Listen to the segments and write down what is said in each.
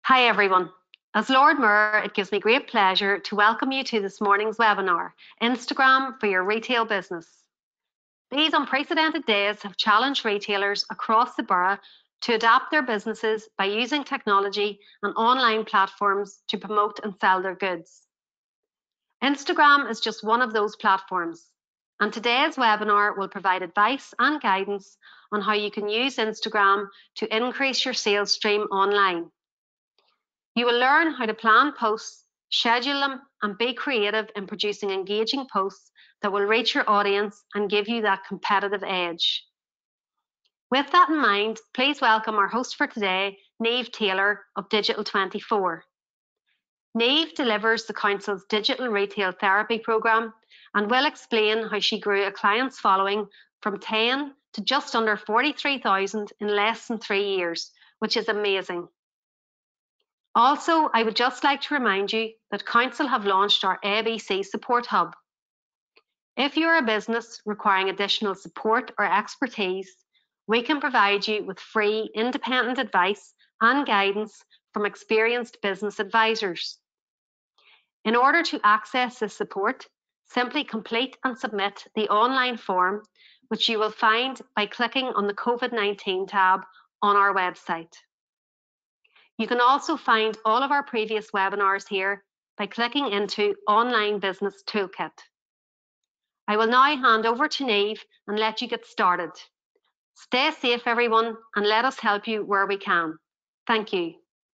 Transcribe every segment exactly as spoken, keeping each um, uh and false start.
Hi everyone. As Lord Mayor, it gives me great pleasure to welcome you to this morning's webinar, Instagram for your retail business. These unprecedented days have challenged retailers across the borough to adapt their businesses by using technology and online platforms to promote and sell their goods. Instagram is just one of those platforms, and today's webinar will provide advice and guidance on how you can use Instagram to increase your sales stream online. You will learn how to plan posts, schedule them, and be creative in producing engaging posts that will reach your audience and give you that competitive edge. With that in mind, please welcome our host for today, Niamh Taylor of Digital twenty-four. Niamh delivers the Council's Digital Retail Therapy programme and will explain how she grew a client's following from ten to just under forty-three thousand in less than three years, which is amazing. Also, I would just like to remind you that Council have launched our A B C Support Hub. If you're a business requiring additional support or expertise, we can provide you with free independent advice and guidance from experienced business advisors. In order to access this support, simply complete and submit the online form, which you will find by clicking on the COVID nineteen tab on our website. You can also find all of our previous webinars here by clicking into Online Business Toolkit. I will now hand over to Niamh and let you get started. Stay safe, everyone, and let us help you where we can. Thank you.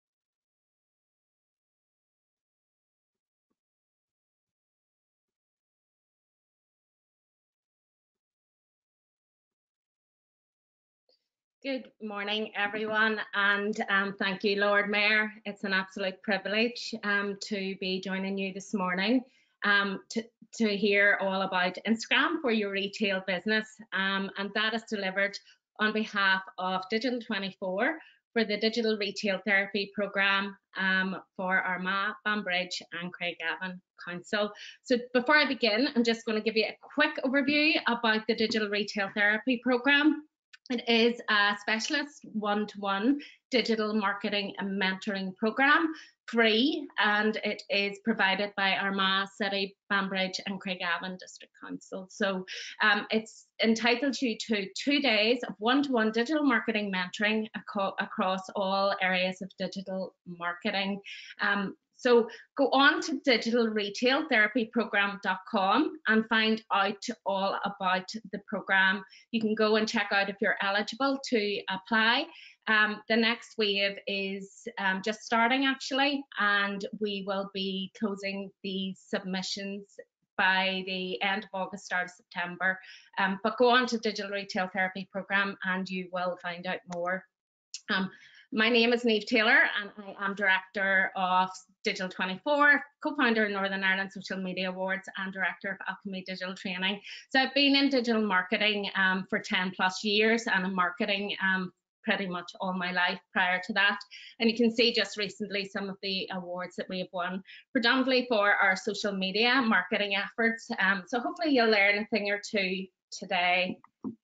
Good morning, everyone, and um, thank you, Lord Mayor. It's an absolute privilege um, to be joining you this morning um, to, to hear all about Instagram for your retail business, um, and that is delivered on behalf of Digital twenty-four for the Digital Retail Therapy Programme um, for Armagh, Banbridge and Craigavon Council. So before I begin, I'm just going to give you a quick overview about the Digital Retail Therapy Programme. It is a specialist one-to-one digital marketing and mentoring programme, free, and it is provided by Armagh City, Banbridge and Craigavon District Council. So um, it's entitled you to two days of one-to-one digital marketing mentoring aco across all areas of digital marketing. Um, So go on to digital retail therapy program dot com and find out all about the programme. You can go and check out if you're eligible to apply. Um, the next wave is um, just starting actually, and we will be closing the submissions by the end of August, start of September. Um, but go on to digital retail therapy program and you will find out more. Um, My name is Niamh Taylor and I am Director of Digital twenty-four, co-founder of Northern Ireland Social Media Awards and Director of Alchemy Digital Training. So I've been in digital marketing um, for ten plus years and in marketing um, pretty much all my life prior to that. And you can see just recently some of the awards that we have won, predominantly for our social media marketing efforts. Um, so hopefully you'll learn a thing or two today.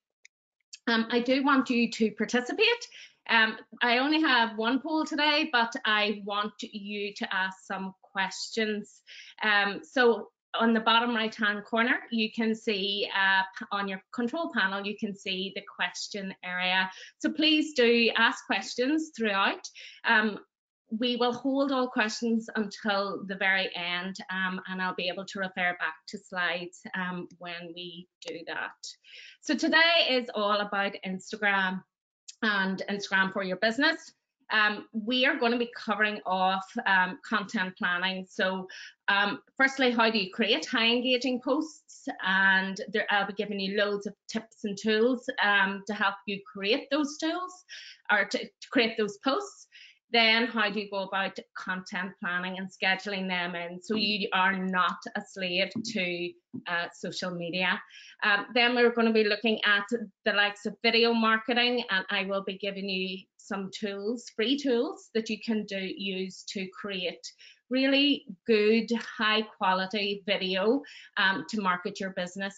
Um, I do want you to participate. Um, I only have one poll today, but I want you to ask some questions. Um, so on the bottom right hand corner, you can see uh, on your control panel, you can see the question area. So please do ask questions throughout. Um, we will hold all questions until the very end, um, and I'll be able to refer back to slides um, when we do that. So today is all about Instagram and Instagram for your business. Um, we are going to be covering off um, content planning. So um, firstly, how do you create high engaging posts? And there, I'll be giving you loads of tips and tools um, to help you create those tools or to, to create those posts. Then how do you go about content planning and scheduling them in so you are not a slave to uh, social media. Um, then we're going to be looking at the likes of video marketing, and I will be giving you some tools, free tools that you can do use to create really good, high quality video um, to market your business.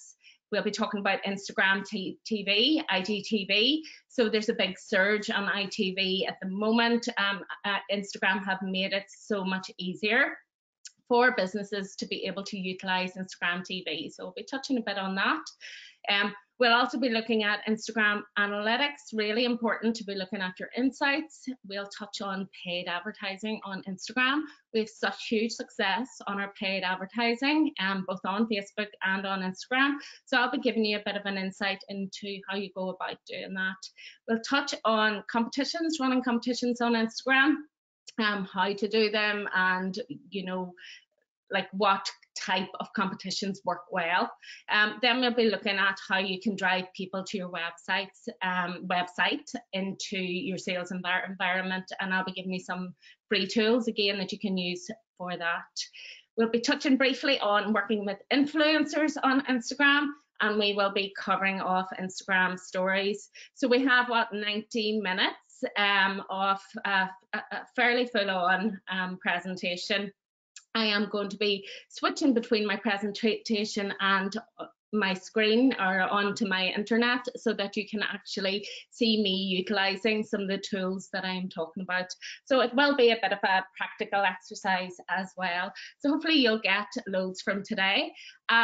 We'll be talking about Instagram T V, I G T V. So there's a big surge on I T V at the moment. Um, uh, Instagram have made it so much easier for businesses to be able to utilize Instagram T V. So we'll be touching a bit on that. Um, we'll also be looking at Instagram analytics, really important to be looking at your insights. We'll touch on paid advertising on Instagram. We have such huge success on our paid advertising, um, both on Facebook and on Instagram. So I'll be giving you a bit of an insight into how you go about doing that. We'll touch on competitions, running competitions on Instagram, um, how to do them, and, you know, like what type of competitions work well. Um, then we'll be looking at how you can drive people to your websites, um, website into your sales envir environment, and I'll be giving you some free tools again that you can use for that. We'll be touching briefly on working with influencers on Instagram, and we will be covering off Instagram stories. So we have what, ninety minutes um, of a, a fairly full-on um, presentation. I am going to be switching between my presentation and my screen or onto my internet so that you can actually see me utilizing some of the tools that I'm talking about. So it will be a bit of a practical exercise as well. So hopefully you'll get loads from today.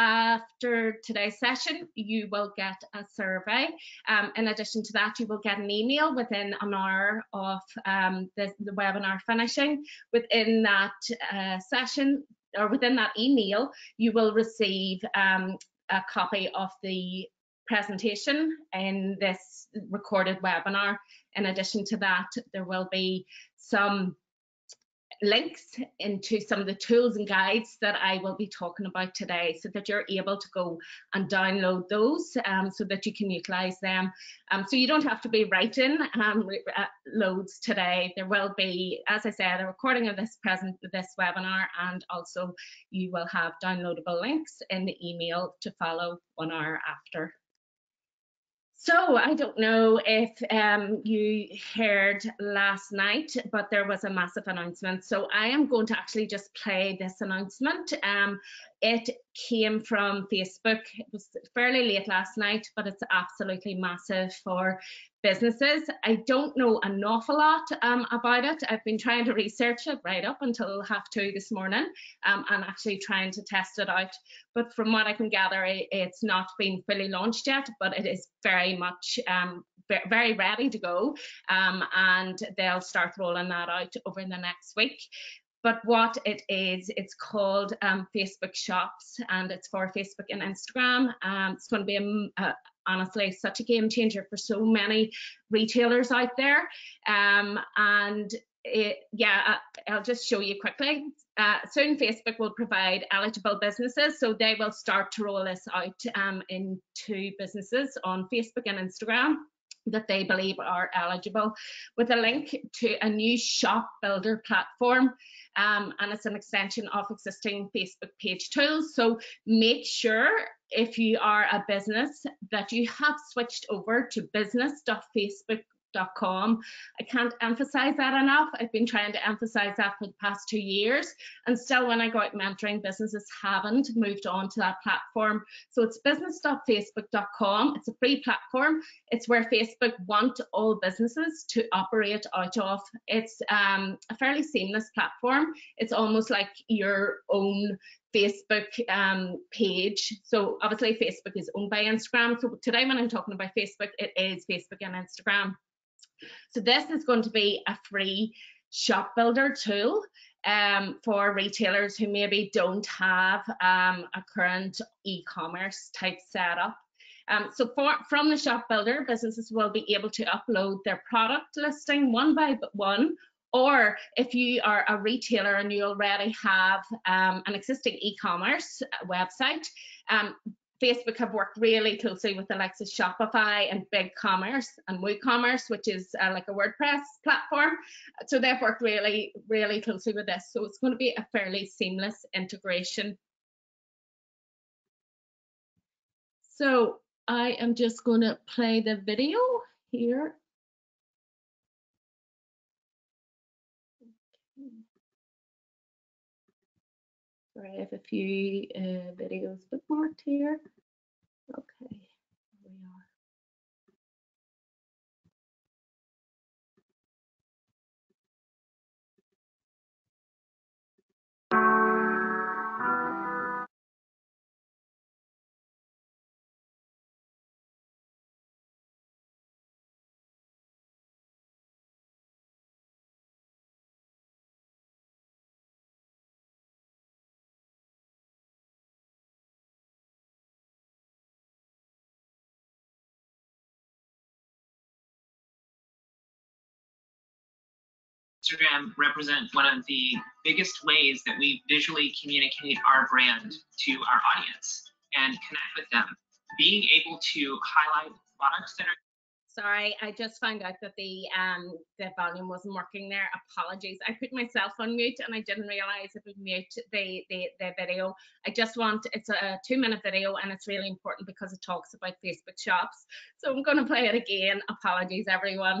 After today's session, you will get a survey. Um, in addition to that, you will get an email within an hour of um, the, the webinar finishing. Within that uh, session, or within that email, you will receive um, a copy of the presentation in this recorded webinar. In addition to that, there will be some links into some of the tools and guides that I will be talking about today, so that you're able to go and download those um, so that you can utilize them. Um, so you don't have to be writing um, uh, loads today. There will be, as I said, a recording of this present this webinar, and also you will have downloadable links in the email to follow one hour after. So I don't know if um, you heard last night, but there was a massive announcement. So I am going to actually just play this announcement. Um, it came from Facebook. It was fairly late last night, but it's absolutely massive for businesses. I don't know an awful lot um, about it. I've been trying to research it right up until half two this morning um, and actually trying to test it out. But from what I can gather, it's not been fully launched yet, but it is very much um, very ready to go, um, and they'll start rolling that out over the next week. But what it is, it's called um, Facebook Shops, and it's for Facebook and Instagram. Um, it's going to be a, a, honestly such a game changer for so many retailers out there. Um, and it, yeah, I'll just show you quickly. Uh, soon Facebook will provide eligible businesses, so they will start to roll this out um, into businesses on Facebook and Instagram that they believe are eligible, with a link to a new shop builder platform, um, and it's an extension of existing Facebook page tools. So make sure, if you are a business, that you have switched over to business dot facebook dot com. I can't emphasize that enough. I've been trying to emphasize that for the past two years, and still when I go out mentoring, businesses haven't moved on to that platform. So it's business dot facebook dot com. It's a free platform. It's where Facebook want all businesses to operate out of. It's um, a fairly seamless platform. It's almost like your own Facebook um, page. So obviously Facebook is owned by Instagram. So today when I'm talking about Facebook, it is Facebook and Instagram. So this is going to be a free shop builder tool um, for retailers who maybe don't have um, a current e-commerce type setup. Um, so for, from the shop builder, businesses will be able to upload their product listing one by one, or if you are a retailer and you already have um, an existing e-commerce website, um, Facebook have worked really closely with the likes of Shopify and BigCommerce and WooCommerce, which is uh, like a WordPress platform. So they've worked really, really closely with this. So it's going to be a fairly seamless integration. So I am just going to play the video here. Sorry, I have a few uh, videos bookmarked here. Okay, here we are. Instagram represent one of the biggest ways that we visually communicate our brand to our audience and connect with them. Being able to highlight products that are Sorry, I just found out that the um the volume wasn't working there. Apologies. I put myself on mute and I didn't realize it would mute the, the the video. I just want, it's a two minute video and it's really important because it talks about Facebook shops. So I'm going to play it again. Apologies, everyone.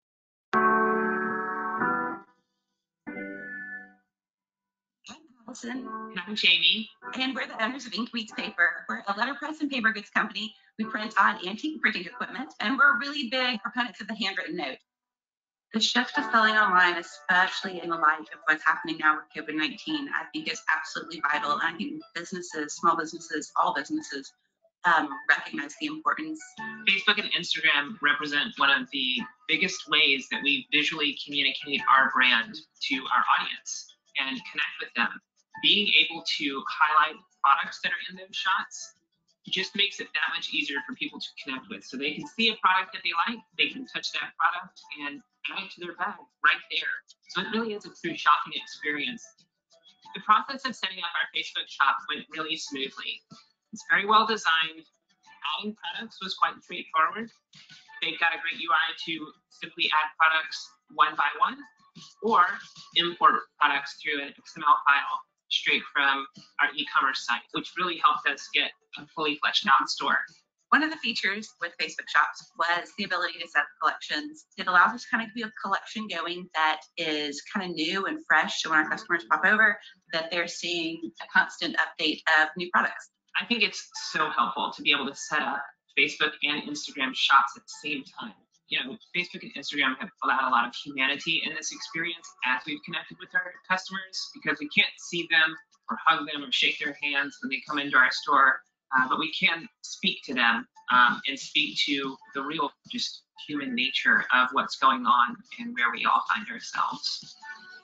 Allison. And I'm Jamie. And we're the owners of Ink Meets Paper. We're a letterpress and paper goods company. We print on antique printing equipment, and we're really big proponents of the handwritten note. The shift to selling online, especially in the light of what's happening now with COVID nineteen, I think is absolutely vital. And I think businesses, small businesses, all businesses um, recognize the importance. Facebook and Instagram represent one of the biggest ways that we visually communicate our brand to our audience and connect with them. Being able to highlight products that are in those shots just makes it that much easier for people to connect with. So they can see a product that they like, they can touch that product and add it to their bag right there. So it really is a true shopping experience. The process of setting up our Facebook shop went really smoothly. It's very well designed. Adding products was quite straightforward. They've got a great U I to simply add products one by one or import products through an X M L file straight from our e-commerce site, which really helped us get a fully fleshed out store. One of the features with Facebook shops was the ability to set up collections. It allows us to kind of keep a collection going that is kind of new and fresh. So when our customers pop over, that they're seeing a constant update of new products. I think it's so helpful to be able to set up Facebook and Instagram shops at the same time. You know, Facebook and Instagram have allowed a lot of humanity in this experience as we've connected with our customers, because we can't see them or hug them or shake their hands when they come into our store, uh, but we can speak to them um, and speak to the real just human nature of what's going on and where we all find ourselves.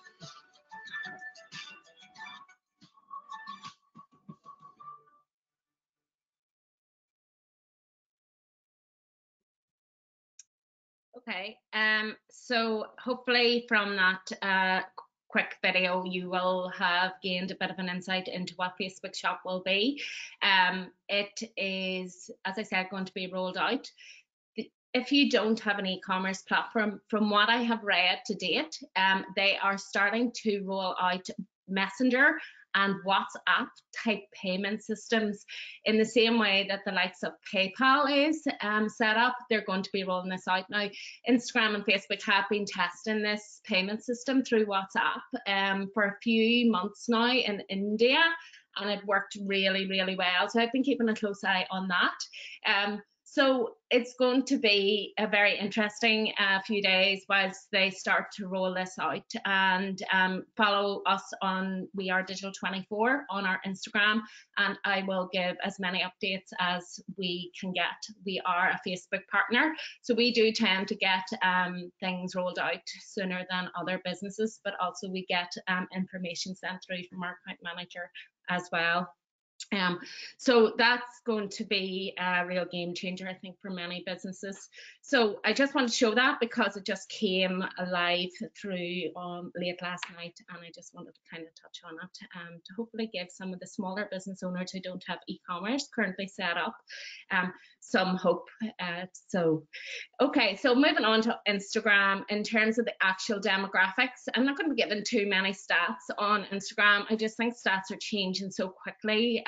Okay, um, so hopefully from that uh, quick video, you will have gained a bit of an insight into what Facebook Shop will be. Um, it is, as I said, going to be rolled out. If you don't have an e-commerce platform, from what I have read to date, um, they are starting to roll out Messenger and WhatsApp type payment systems in the same way that the likes of PayPal is um, set up. They're going to be rolling this out now. Instagram and Facebook have been testing this payment system through WhatsApp um, for a few months now in India, and it worked really, really well. So I've been keeping a close eye on that. Um, So it's going to be a very interesting uh, few days whilst they start to roll this out, and um, follow us on We Are Digital twenty-four on our Instagram, and I will give as many updates as we can get. We are a Facebook partner, so we do tend to get um, things rolled out sooner than other businesses, but also we get um, information sent through from our account manager as well. Um, so that's going to be a real game changer, I think, for many businesses. So I just want to show that because it just came alive through um, late last night, and I just wanted to kind of touch on it um, to hopefully give some of the smaller business owners who don't have e-commerce currently set up um, some hope. Uh, so, okay, so moving on to Instagram in terms of the actual demographics. I'm not going to be giving too many stats on Instagram. I just think stats are changing so quickly.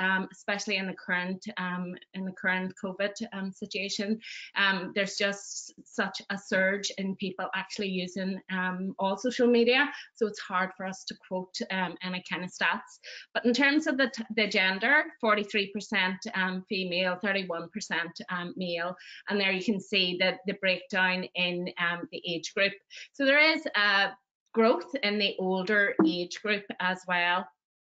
um, especially in the current um, in the current COVID um, situation. Um, there's just such a surge in people actually using um, all social media, so it's hard for us to quote um, any kind of stats. But in terms of the, the gender, forty-three percent um, female, thirty-one percent um, male, and there you can see that the breakdown in um, the age group. So there is a growth in the older age group as well.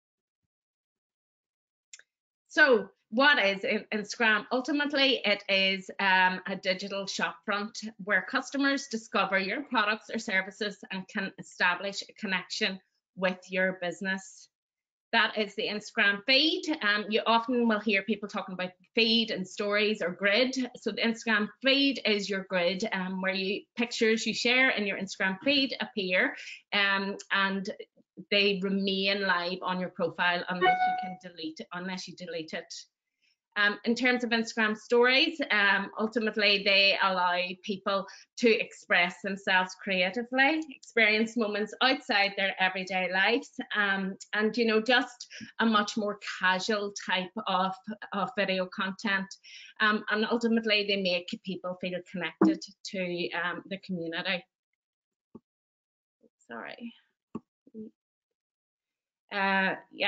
So what is Instagram? Ultimately, it is um, a digital shopfront where customers discover your products or services and can establish a connection with your business. That is the Instagram feed. Um, you often will hear people talking about feed and stories or grid. So the Instagram feed is your grid, um, where you pictures you share in your Instagram feed appear, um, and they remain live on your profile unless you can delete it, unless you delete it. Um, in terms of Instagram stories, um, ultimately they allow people to express themselves creatively, experience moments outside their everyday lives, um, and you know, just a much more casual type of, of video content. Um, and ultimately they make people feel connected to um, the community. Sorry. Uh, yeah.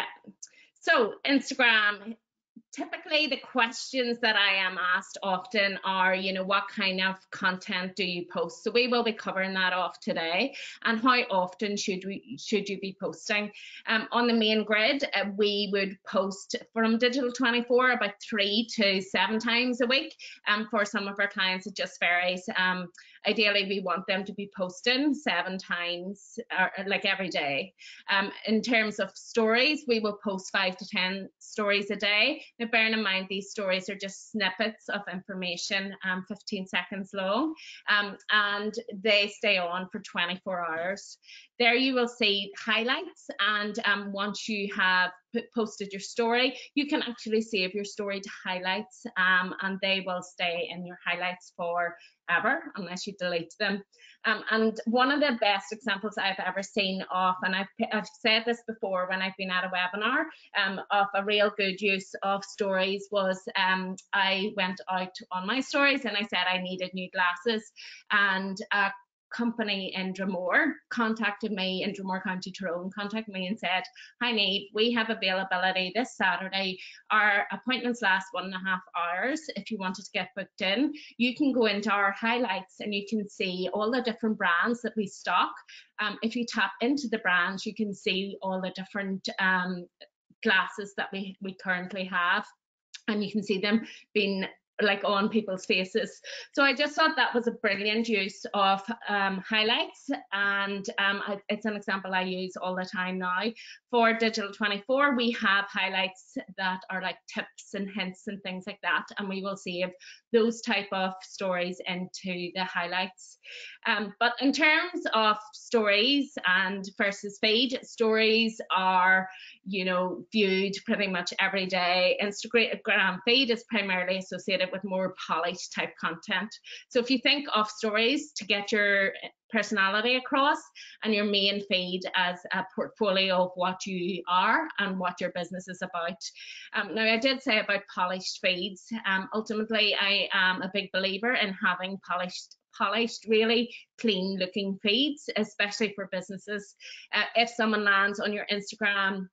So Instagram. Typically, the questions that I am asked often are, you know, what kind of content do you post? So we will be covering that off today, and how often should we should you be posting? Um, on the main grid, uh, we would post from Digital twenty-four about three to seven times a week. Um, for some of our clients, it just varies. Um, ideally, we want them to be posting seven times, or like every day. Um, in terms of stories, we will post five to ten stories a day. Now, bearing in mind, these stories are just snippets of information, um, fifteen seconds long, um, and they stay on for twenty-four hours. There you will see highlights, and um, once you have posted your story, you can actually save your story to highlights, um, and they will stay in your highlights forever unless you delete them. Um, and one of the best examples I've ever seen of, and I've, I've said this before when I've been at a webinar, um, of a real good use of stories was um, I went out on my stories and I said I needed new glasses, and a company in Dromore contacted me, in Dromore County Tyrone contacted me and said, hi Niamh, we have availability this Saturday. Our appointments last one and a half hours. If you wanted to get booked in, you can go into our highlights and you can see all the different brands that we stock. Um, if you tap into the brands, you can see all the different um, glasses that we, we currently have, and you can see them being like on people's faces. So I just thought that was a brilliant use of um, highlights, and um, I, it's an example I use all the time now. For Digital twenty-four, we have highlights that are like tips and hints and things like that, and we will save those type of stories into the highlights. Um, but in terms of stories and versus feed, stories are, you know, viewed pretty much every day. Instagram feed is primarily associated with more polished type content. So if you think of stories to get your personality across, and your main feed as a portfolio of what you are and what your business is about. Um, now, I did say about polished feeds. Um, ultimately, I am a big believer in having polished polished, really clean looking feeds, especially for businesses. Uh, if someone lands on your Instagram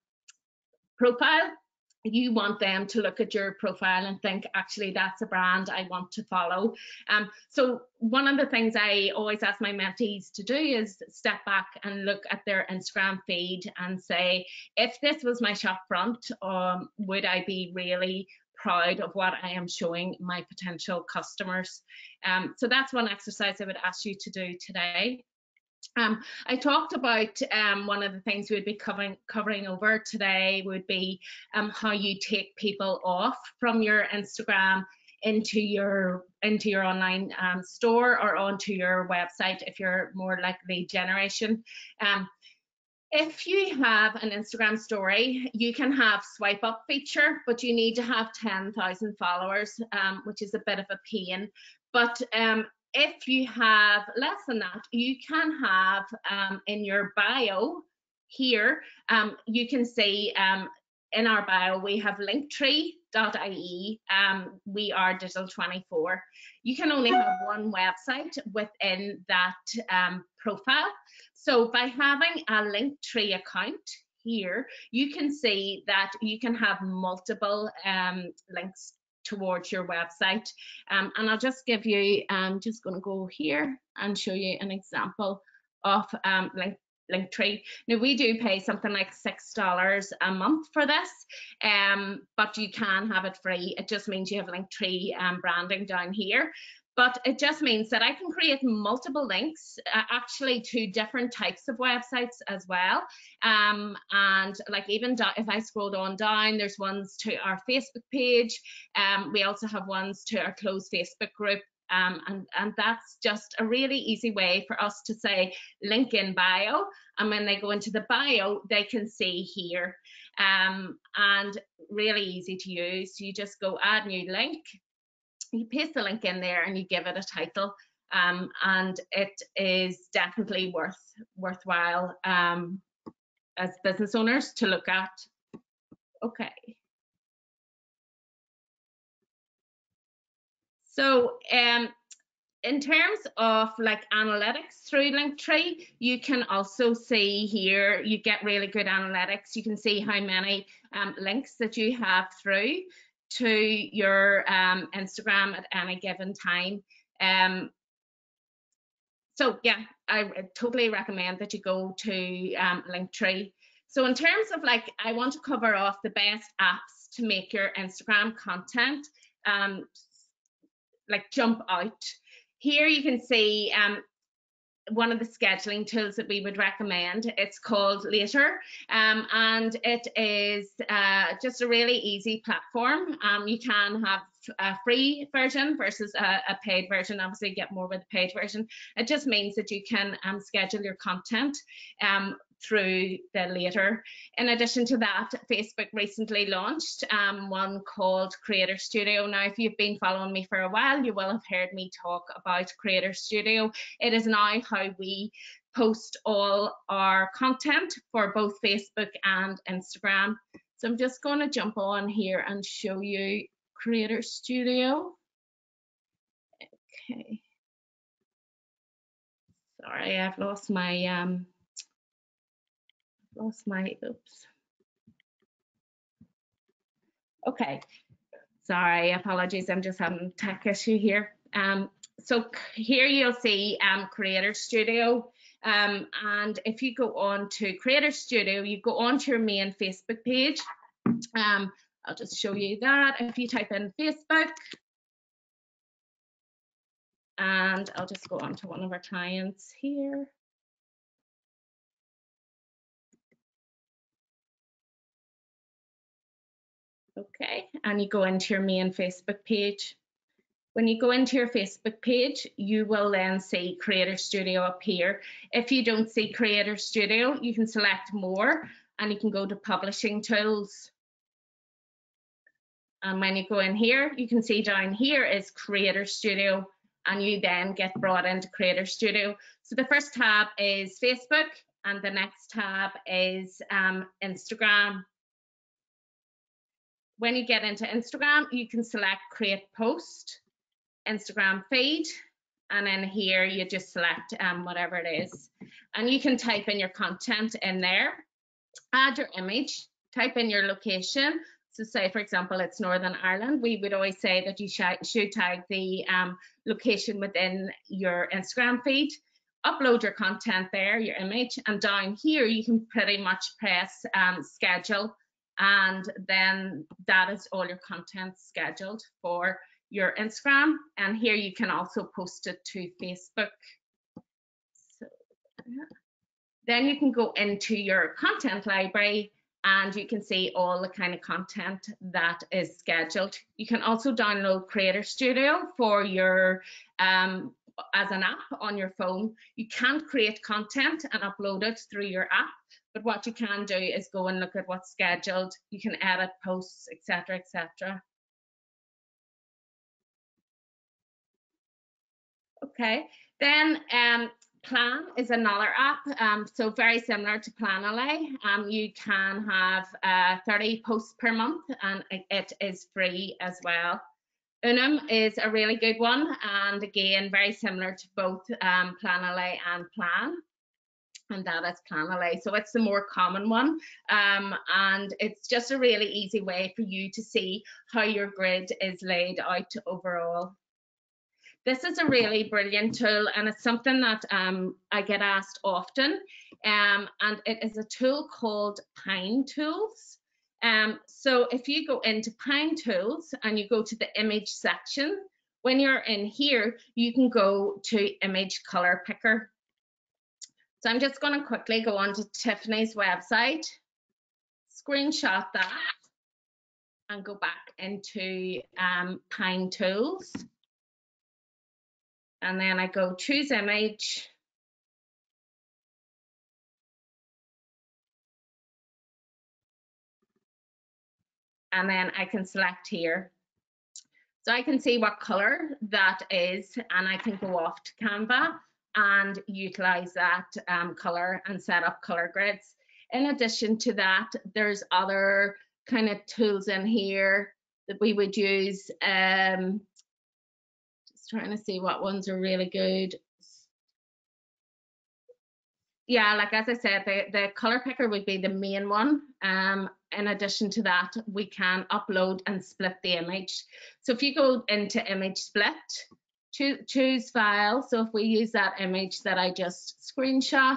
profile, you want them to look at your profile and think, actually, that's a brand I want to follow. Um, so one of the things I always ask my mentees to do is step back and look at their Instagram feed and say, if this was my shop front, um, would I be really proud of what I am showing my potential customers? Um, so that's one exercise I would ask you to do today. Um, I talked about um, one of the things we would be covering covering over today would be um, how you take people off from your Instagram into your into your online um, store or onto your website if you're more like lead generation. Um, if you have an Instagram story, you can have swipe up feature, but you need to have ten thousand followers, um, which is a bit of a pain. But um, if you have less than that, you can have um, in your bio here, um, you can see um, in our bio, we have linktree dot I E. Um, we are Digital twenty-four. You can only have one website within that um, profile. So by having a Linktree account here, you can see that you can have multiple um, links towards your website. Um, and I'll just give you, I'm just going to go here and show you an example of um, link. Linktree. Now we do pay something like six dollars a month for this, um, but you can have it free. It just means you have Linktree um, branding down here. But it just means that I can create multiple links, uh, actually to different types of websites as well. Um, and like even if I scroll on down, there's ones to our Facebook page. Um, we also have ones to our closed Facebook group. Um, and, and that's just a really easy way for us to say link in bio, and when they go into the bio they can see here, um, and really easy to use. You just go add new link, you paste the link in there and you give it a title, um, and it is definitely worth worthwhile um, as business owners to look at. Okay. So um, in terms of like analytics through Linktree, you can also see here, you get really good analytics. You can see how many um, links that you have through to your um, Instagram at any given time. Um, so yeah, I totally recommend that you go to um, Linktree. So in terms of like, I want to cover off the best apps to make your Instagram content um, like jump out. Here you can see um, one of the scheduling tools that we would recommend. It's called Later, um, and it is uh, just a really easy platform. Um, you can have a free version versus a, a paid version. Obviously, you get more with the paid version. It just means that you can um, schedule your content um, through the Later. In addition to that, Facebook recently launched um, one called Creator Studio. Now, if you've been following me for a while, you will have heard me talk about Creator Studio. It is now how we post all our content for both Facebook and Instagram. So I'm just going to jump on here and show you Creator Studio. Okay. Sorry, I've lost my um lost my oops. Okay. Sorry, apologies. I'm just having a tech issue here. Um, so here you'll see um, Creator Studio. Um, and if you go on to Creator Studio, you go on to your main Facebook page. Um, I'll just show you that. If you type in Facebook, and I'll just go on to one of our clients here. Okay, and you go into your main Facebook page. When you go into your Facebook page, you will then see Creator Studio up here. If you don't see Creator Studio, you can select more and you can go to Publishing Tools. And when you go in here, you can see down here is Creator Studio, and you then get brought into Creator Studio. So the first tab is Facebook and the next tab is um, Instagram. When you get into Instagram, you can select Create Post, Instagram Feed, and then here you just select um, whatever it is. And you can type in your content in there, add your image, type in your location. So say, for example, it's Northern Ireland. We would always say that you should tag the um, location within your Instagram feed, upload your content there, your image, and down here you can pretty much press um, schedule, and then that is all your content scheduled for your Instagram. And here you can also post it to Facebook. So, yeah. Then you can go into your content library and you can see all the kind of content that is scheduled. You can also download Creator Studio for your um, as an app on your phone. You can't create content and upload it through your app, but what you can do is go and look at what's scheduled. You can edit posts, et cetera, et cetera. Okay, then um, Plan is another app, um, so very similar to Planoly. Um, you can have uh, thirty posts per month, and it is free as well. Unum is a really good one, and again, very similar to both um, Planoly and Plan, and that is Planoly. So it's the more common one, um, and it's just a really easy way for you to see how your grid is laid out overall. This is a really brilliant tool, and it's something that um, I get asked often, um, and it is a tool called Pine Tools. Um, so if you go into Pine Tools and you go to the image section, when you're in here, you can go to Image Color Picker. So I'm just going to quickly go on to Tiffany's website, screenshot that, and go back into um, Pine Tools. And then I go choose image. And then I can select here. So I can see what color that is, and I can go off to Canva and utilize that um, color and set up color grids. In addition to that, there's other kind of tools in here that we would use. Um, just trying to see what ones are really good. Yeah, like as I said, the, the color picker would be the main one. Um, in addition to that, we can upload and split the image. So if you go into image split, choose, choose file. So if we use that image that I just screenshot,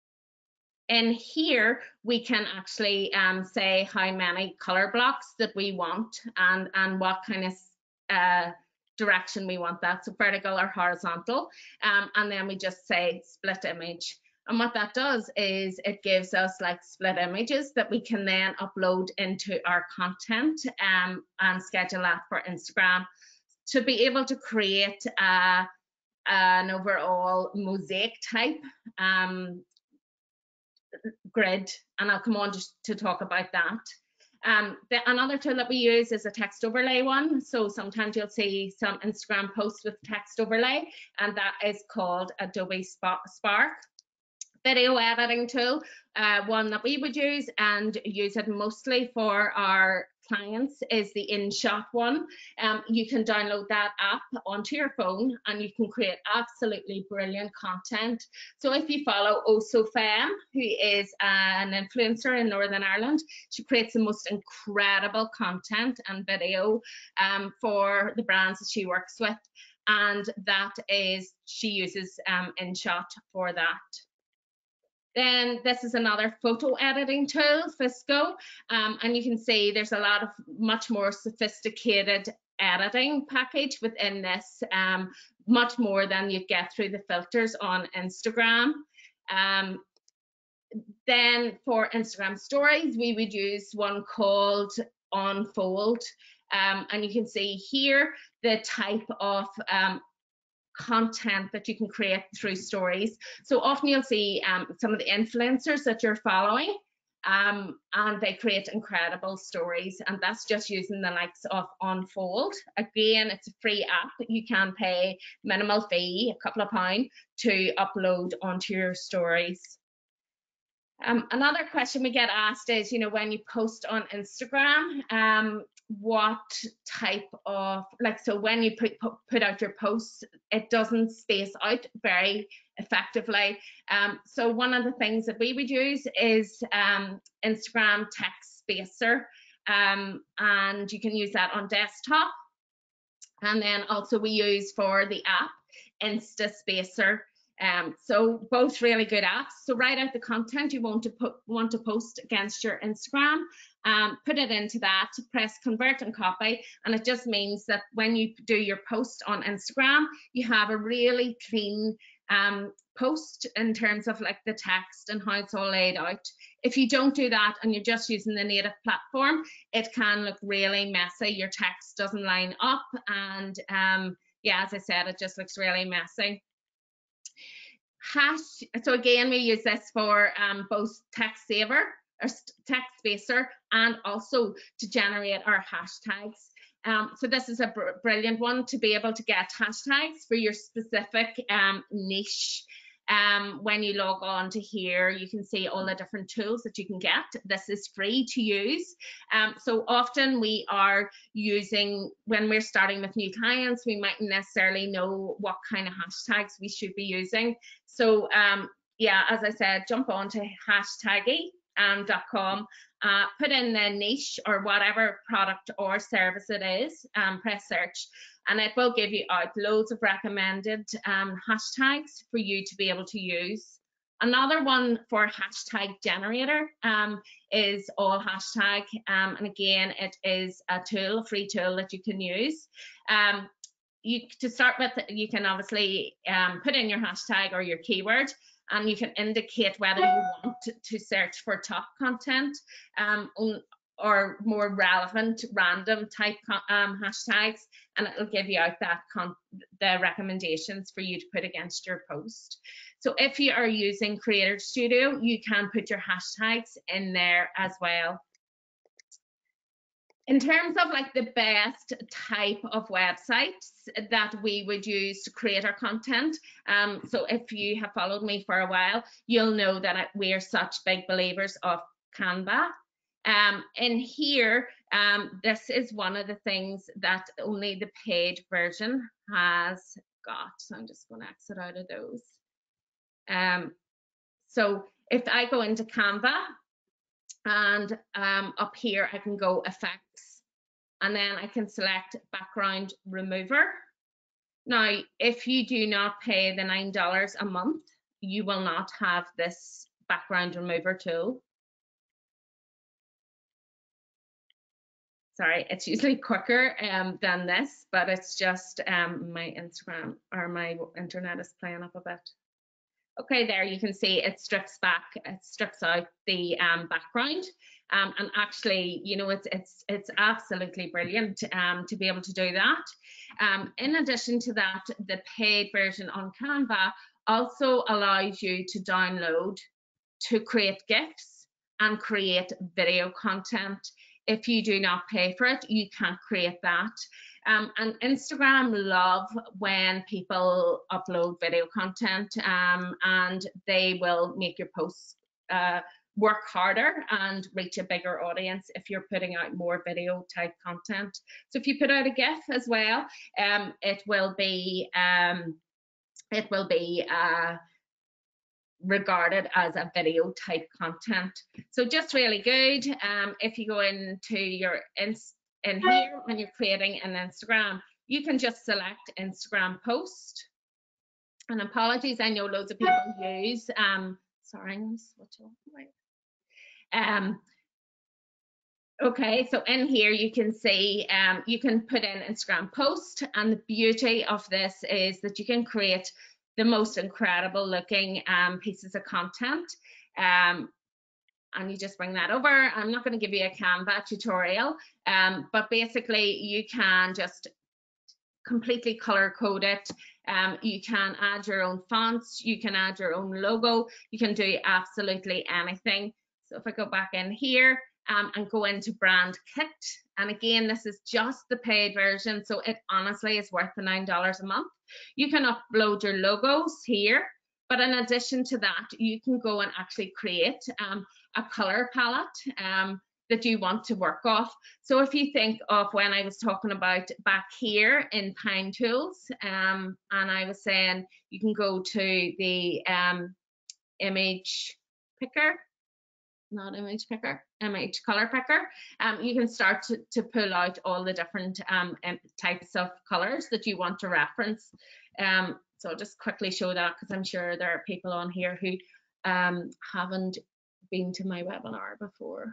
in here, we can actually um, say how many color blocks that we want and, and what kind of uh, direction we want that, so vertical or horizontal. Um, and then we just say split image. And what that does is it gives us like split images that we can then upload into our content um, and schedule that for Instagram to be able to create uh, an overall mosaic type um, grid. And I'll come on to, to talk about that. Um, the, another tool that we use is a text overlay one. So sometimes you'll see some Instagram posts with text overlay, and that is called Adobe Spark. Video editing tool, uh, one that we would use and use it mostly for our clients is the InShot one. Um, you can download that app onto your phone and you can create absolutely brilliant content. So if you follow Osofem, who is an influencer in Northern Ireland, she creates the most incredible content and video um, for the brands that she works with, and that is, she uses um, InShot for that. Then this is another photo editing tool, Fisco, um, and you can see there's a lot of much more sophisticated editing package within this, um, much more than you get through the filters on Instagram. Um, then for Instagram stories, we would use one called Unfold, um, and you can see here the type of um, content that you can create through stories. So often you'll see um, some of the influencers that you're following, um, and they create incredible stories, and that's just using the likes of Unfold. Again, it's a free app. You can pay minimal fee, a couple of pounds, to upload onto your stories. Um, another question we get asked is, you know, when you post on Instagram, um, what type of, like, so when you put, put out your posts, it doesn't space out very effectively. Um, so one of the things that we would use is um, Instagram Text Spacer, um, and you can use that on desktop. And then also we use for the app Insta Spacer. Um, so both really good apps. So write out the content you want to put, want to post against your Instagram, um, put it into that, press convert and copy, and it just means that when you do your post on Instagram, you have a really clean um, post in terms of like the text and how it's all laid out. If you don't do that and you're just using the native platform, it can look really messy. Your text doesn't line up, and um, yeah, as I said, it just looks really messy. Hash, so again, we use this for um, both text saver or text spacer and also to generate our hashtags. Um, so this is a br brilliant one to be able to get hashtags for your specific um, niche Um, when you log on to here, you can see all the different tools that you can get. This is free to use. Um, so often we are using, when we're starting with new clients, we mightn't necessarily know what kind of hashtags we should be using. So um, yeah, as I said, jump on to hashtaggy dot com, uh, put in the niche or whatever product or service it is, um, press search, and it will give you out loads of recommended um, hashtags for you to be able to use. Another one for hashtag generator um, is all hashtag, um, and again, it is a tool, a free tool that you can use. Um, you, to start with, you can obviously um, put in your hashtag or your keyword, and you can indicate whether you want to search for top content um, or more relevant random type um, hashtags, and it'll give you out that con the recommendations for you to put against your post. So if you are using Creator Studio, you can put your hashtags in there as well. In terms of like the best type of websites that we would use to create our content, um, so if you have followed me for a while, you'll know that we are such big believers of Canva. Um, in here, um, this is one of the things that only the paid version has got. So I'm just going to exit out of those. Um, so if I go into Canva, and um, up here I can go effects, and then I can select background remover. Now, if you do not pay the nine dollars a month, you will not have this background remover tool. Sorry, it's usually quicker um, than this, but it's just um, my Instagram or my internet is playing up a bit. Okay, there you can see it strips back, it strips out the um, background, um, and actually, you know, it's it's it's absolutely brilliant um, to be able to do that. Um, in addition to that, the paid version on Canva also allows you to download, to create GIFs and create video content. If you do not pay for it, you can't create that. Um, and Instagram love when people upload video content, um, and they will make your posts uh, work harder and reach a bigger audience if you're putting out more video type content. So if you put out a GIF as well, um, it will be um, it will be uh, regarded as a video type content. So just really good. Um, if you go into your Insta in here, when you're creating an Instagram, you can just select Instagram post. And apologies, I know loads of people use, um, sorry, switch off. Um, okay, so in here you can see, um, you can put in Instagram post, and the beauty of this is that you can create the most incredible looking um, pieces of content. Um, and you just bring that over. I'm not going to give you a Canva tutorial, um, but basically you can just completely color code it. Um, you can add your own fonts, you can add your own logo, you can do absolutely anything. So if I go back in here um, and go into Brand Kit, and again, this is just the paid version, so it honestly is worth the nine dollars a month. You can upload your logos here, but in addition to that, you can go and actually create um, a color palette um, that you want to work off. So if you think of when I was talking about back here in Pine Tools, um, and I was saying you can go to the um, image picker, not image picker, image color picker, um, you can start to, to pull out all the different um, types of colors that you want to reference. Um, so I'll just quickly show that, because I'm sure there are people on here who um, haven't been to my webinar before.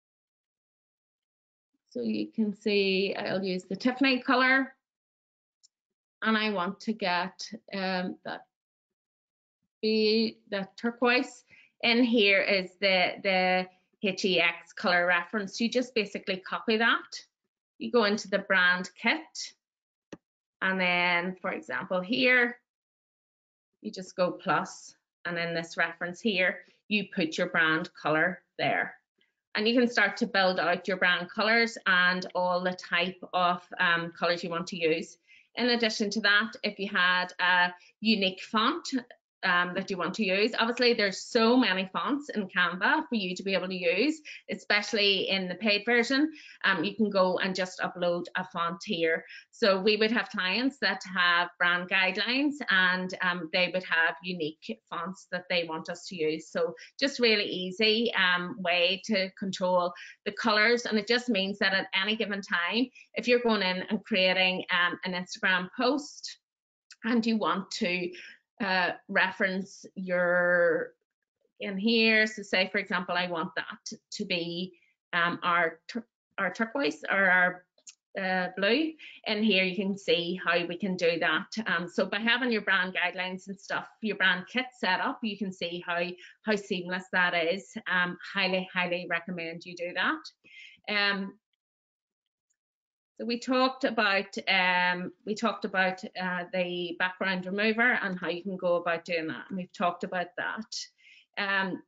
So you can see I'll use the Tiffany color, and I want to get um, that be that turquoise. In here is the the H E X color reference. You just basically copy that. You go into the Brand Kit, and then, for example, here you just go plus, and in this reference here you put your brand color there. And you can start to build out your brand colors and all the type of um, colors you want to use. In addition to that, if you had a unique font, um, that you want to use. Obviously, there's so many fonts in Canva for you to be able to use, especially in the paid version. Um, you can go and just upload a font here. So we would have clients that have brand guidelines, and um, they would have unique fonts that they want us to use. So just really easy um, way to control the colors. And it just means that at any given time, if you're going in and creating um, an Instagram post and you want to uh, reference your in here, so say for example I want that to be um, our our turquoise or our uh, blue, and here you can see how we can do that. Um, so by having your brand guidelines and stuff, your brand kit set up, you can see how how seamless that is. Um, highly highly recommend you do that. Um, So we talked about um, we talked about uh, the background remover and how you can go about doing that, and we've talked about that. Um,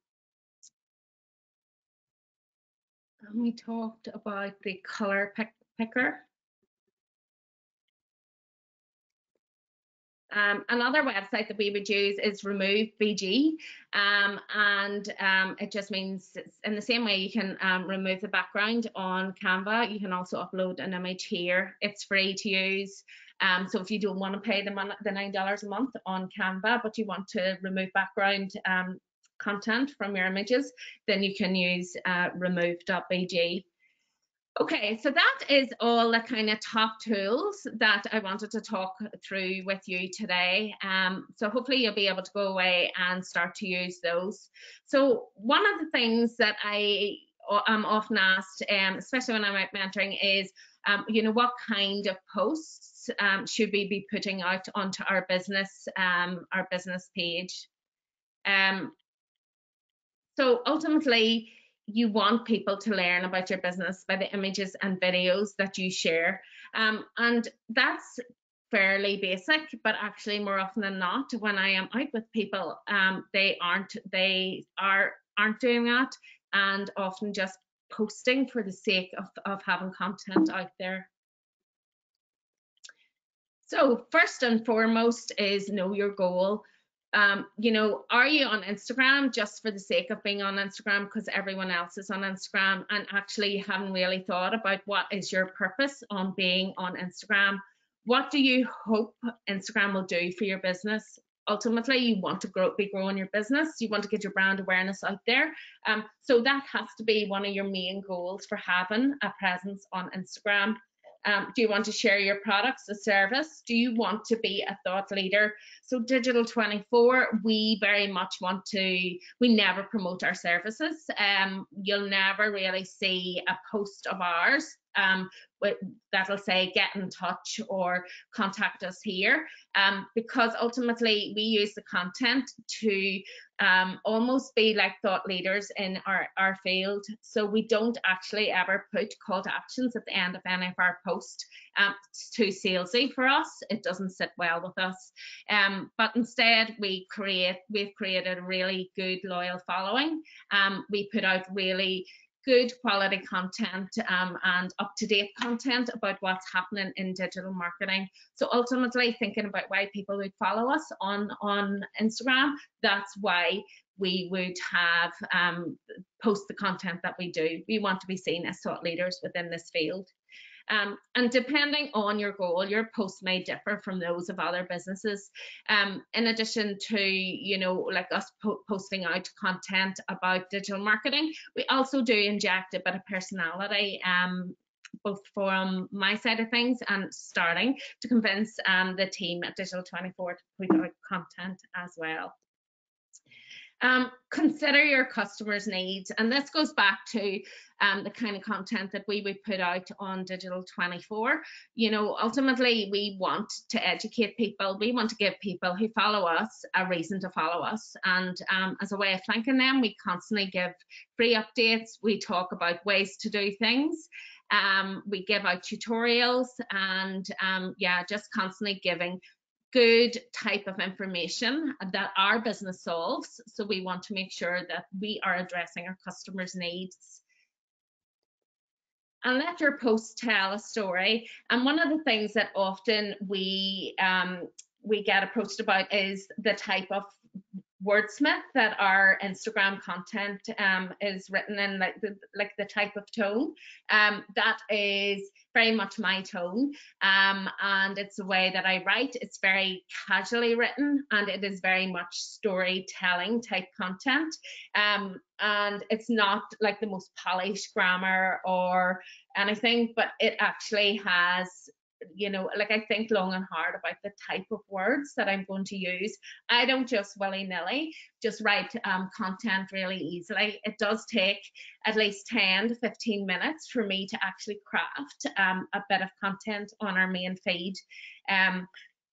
and we talked about the color pick picker. Um, another website that we would use is Remove B G, um, and um, it just means it's in the same way you can um, remove the background on Canva. You can also upload an image here. It's free to use. Um, so if you don't want to pay the, mon the nine dollars a month on Canva, but you want to remove background um, content from your images, then you can use uh, remove dot B G. Okay, so that is all the kind of top tools that I wanted to talk through with you today. Um, so hopefully you'll be able to go away and start to use those. So one of the things that I am often asked, um, especially when I'm out mentoring, is, um, you know, what kind of posts um, should we be putting out onto our business, um, our business page? Um, so ultimately, you want people to learn about your business by the images and videos that you share. Um, and that's fairly basic, but actually more often than not, when I am out with people, um, they aren't, they are, aren't doing that, and often just posting for the sake of, of having content out there. So first and foremost is know your goal. Um, you know, are you on Instagram just for the sake of being on Instagram because everyone else is on Instagram, and actually you haven't really thought about what is your purpose on being on Instagram? What do you hope Instagram will do for your business? Ultimately, you want to grow, be growing your business. You want to get your brand awareness out there. Um, so that has to be one of your main goals for having a presence on Instagram. Um, do you want to share your products or service? Do you want to be a thought leader? So Digital twenty-four, we very much want to, we never promote our services. Um, you'll never really see a post of ours um, with, that'll say get in touch or contact us here, um, because ultimately we use the content to um, almost be like thought leaders in our, our field. So we don't actually ever put call to actions at the end of any of our posts. Um, it's too salesy for us. It doesn't sit well with us. Um, but instead we create, we've created a really good loyal following. Um, we put out really good quality content um, and up-to-date content about what's happening in digital marketing. So ultimately thinking about why people would follow us on, on Instagram, that's why we would have um, post the content that we do. We want to be seen as thought leaders within this field. Um, and depending on your goal, your posts may differ from those of other businesses. Um, in addition to, you know, like us po posting out content about digital marketing, we also do inject a bit of personality, um, both from my side of things and starting to convince um, the team at Digital twenty-four to put out content as well. Um, consider your customers' needs, and this goes back to um, the kind of content that we would put out on Digital twenty-four. You know, ultimately we want to educate people. We want to give people who follow us a reason to follow us, and um, as a way of thanking them, we constantly give free updates. We talk about ways to do things. Um, we give out tutorials, and um, yeah, just constantly giving good type of information that our business solves. So we want to make sure that we are addressing our customers' needs. And let your post tell a story. And one of the things that often we um, we get approached about is the type of wordsmith that our Instagram content um, is written in, like the, like the type of tone. Um, that is very much my tone, um, and it's the way that I write. It's very casually written, and it is very much storytelling type content. Um, and it's not like the most polished grammar or anything, but it actually has, you know, like I think long and hard about the type of words that I'm going to use. I don't just willy-nilly just write um, content really easily. It does take at least ten to fifteen minutes for me to actually craft um, a bit of content on our main feed. Um,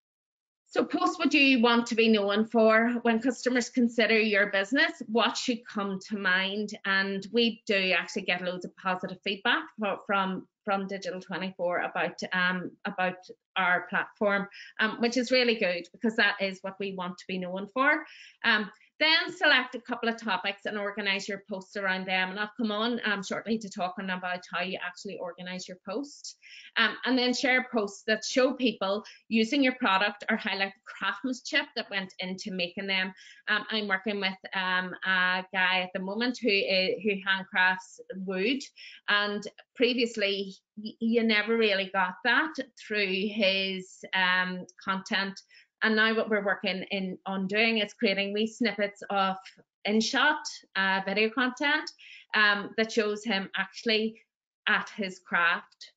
So post what you want to be known for. When customers consider your business, what should come to mind? And we do actually get loads of positive feedback from from Digital twenty-four about um, about our platform, um, which is really good, because that is what we want to be known for. Um, Then select a couple of topics and organize your posts around them. And I'll come on um, shortly to talk about how you actually organize your posts. Um, and then share posts that show people using your product or highlight the craftsmanship that went into making them. Um, I'm working with um, a guy at the moment who, uh, who handcrafts wood, and previously you never really got that through his um, content. And now what we're working in on doing is creating wee snippets of in-shot uh, video content um, that shows him actually at his craft.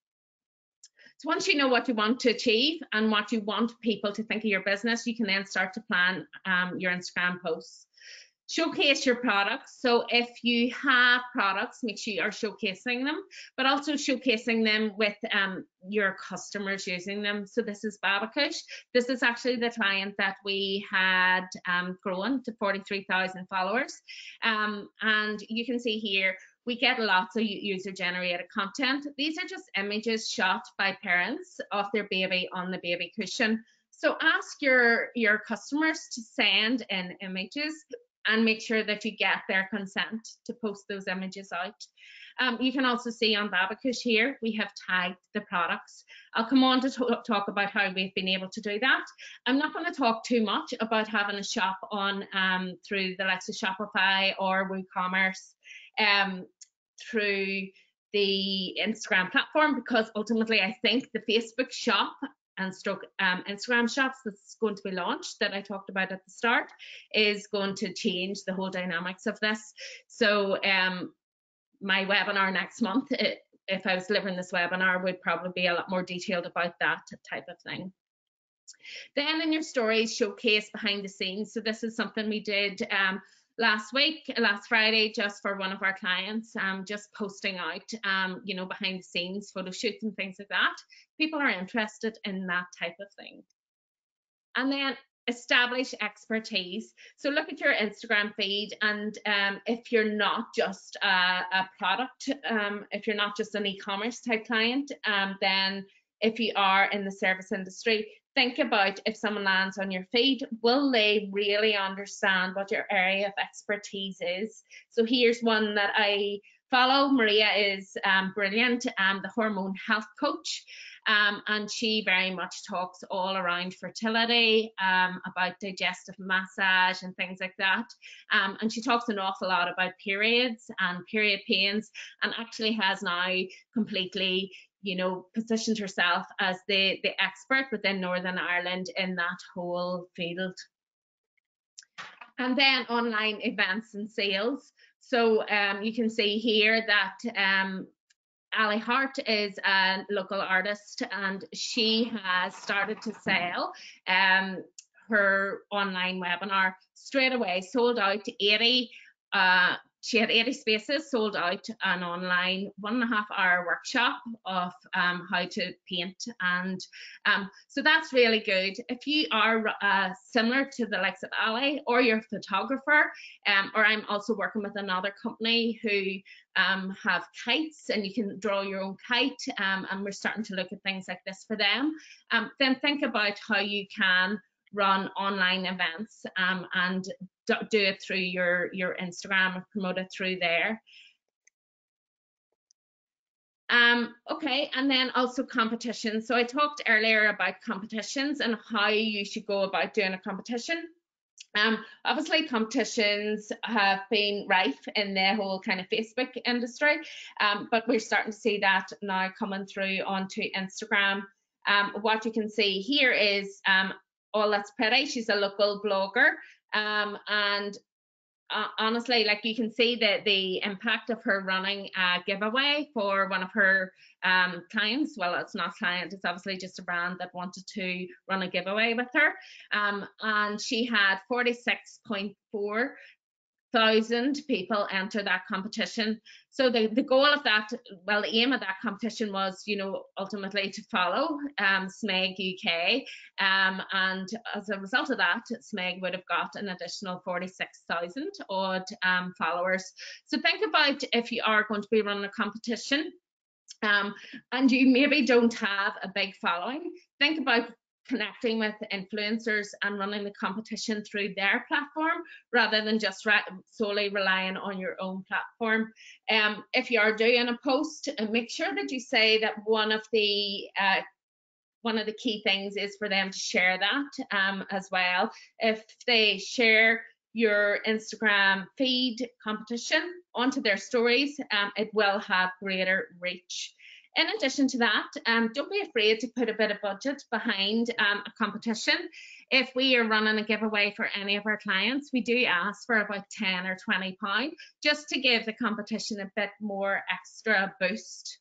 So once you know what you want to achieve and what you want people to think of your business, you can then start to plan um, your Instagram posts. Showcase your products. So if you have products, make sure you are showcasing them, but also showcasing them with um, your customers using them. So this is Babakush. This is actually the client that we had um, grown to forty-three thousand followers. Um, and you can see here, we get lots of user-generated content. These are just images shot by parents of their baby on the baby cushion. So ask your, your customers to send in images and make sure that you get their consent to post those images out. Um, you can also see on Babakush here, we have tagged the products. I'll come on to talk about how we've been able to do that. I'm not going to talk too much about having a shop on um, through the likes of Shopify or WooCommerce um, through the Instagram platform, because ultimately I think the Facebook shop and stroke um, Instagram shops that's going to be launched that I talked about at the start is going to change the whole dynamics of this. So um, my webinar next month, it, if I was delivering this webinar, would probably be a lot more detailed about that type of thing. Then in your stories, showcase behind the scenes. So this is something we did um, last week, last Friday, just for one of our clients, um, just posting out, um, you know, behind the scenes photo shoots and things like that. People are interested in that type of thing. And then establish expertise. So look at your Instagram feed, and um, if you're not just a, a product, um, if you're not just an e-commerce type client, um, then if you are in the service industry, think about if someone lands on your feed, will they really understand what your area of expertise is? So here's one that I follow. Maria is um, brilliant, um, the hormone health coach. Um, and she very much talks all around fertility, um, about digestive massage and things like that. Um, and she talks an awful lot about periods and period pains, and actually has now completely, you know, positioned herself as the, the expert within Northern Ireland in that whole field. And then online events and sales. So um, you can see here that um, Ali Hart is a local artist, and she has started to sell um, her online webinar straight away, sold out to eighty. Uh, she had eighty spaces, sold out an online one and a half hour workshop of um, how to paint. And um, so that's really good. If you are uh, similar to the likes of Ali, or you're a photographer, um, or I'm also working with another company who um, have kites, and you can draw your own kite, um, and we're starting to look at things like this for them, um, then think about how you can run online events um, and do it through your, your Instagram and promote it through there. Um, okay, and then also competitions. So I talked earlier about competitions and how you should go about doing a competition. Um, obviously, competitions have been rife in the whole kind of Facebook industry, um, but we're starting to see that now coming through onto Instagram. Um, what you can see here is um, All That's Pretty. She's a local blogger, um, and uh, honestly, like you can see that the impact of her running a giveaway for one of her um, clients. Well, it's not client, it's obviously just a brand that wanted to run a giveaway with her. Um, and she had forty-six point four thousand people enter that competition. So the, the goal of that, well, the aim of that competition was, you know, ultimately to follow um, SMEG U K. Um, and as a result of that, SMEG would have got an additional forty-six thousand odd um, followers. So think about if you are going to be running a competition um, and you maybe don't have a big following, think about connecting with influencers and running the competition through their platform rather than just re solely relying on your own platform. Um, if you are doing a post, uh, make sure that you say that one of the uh, one of the key things is for them to share that um, as well. If they share your Instagram feed competition onto their stories, um, it will have greater reach. In addition to that, um, don't be afraid to put a bit of budget behind um, a competition. If we are running a giveaway for any of our clients, we do ask for about ten or twenty pounds just to give the competition a bit more extra boost.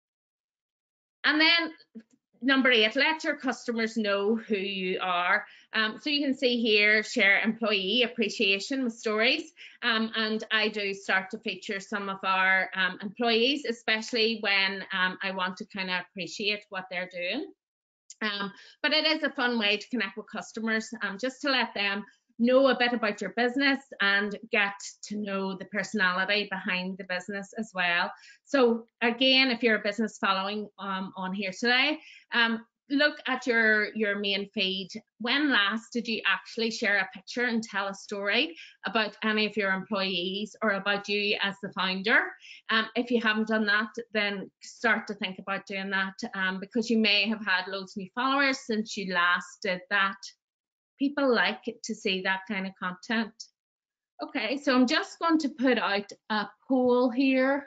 And then number eight, let your customers know who you are. Um, so you can see here, share employee appreciation with stories. Um, and I do start to feature some of our um, employees, especially when um, I want to kind of appreciate what they're doing. Um, but it is a fun way to connect with customers, um, just to let them know a bit about your business and get to know the personality behind the business as well. So again, if you're a business following um, on here today, um, look at your, your main feed. When last did you actually share a picture and tell a story about any of your employees or about you as the founder? Um, if you haven't done that, then start to think about doing that um, because you may have had loads of new followers since you last did that. People like to see that kind of content. Okay, so I'm just going to put out a poll here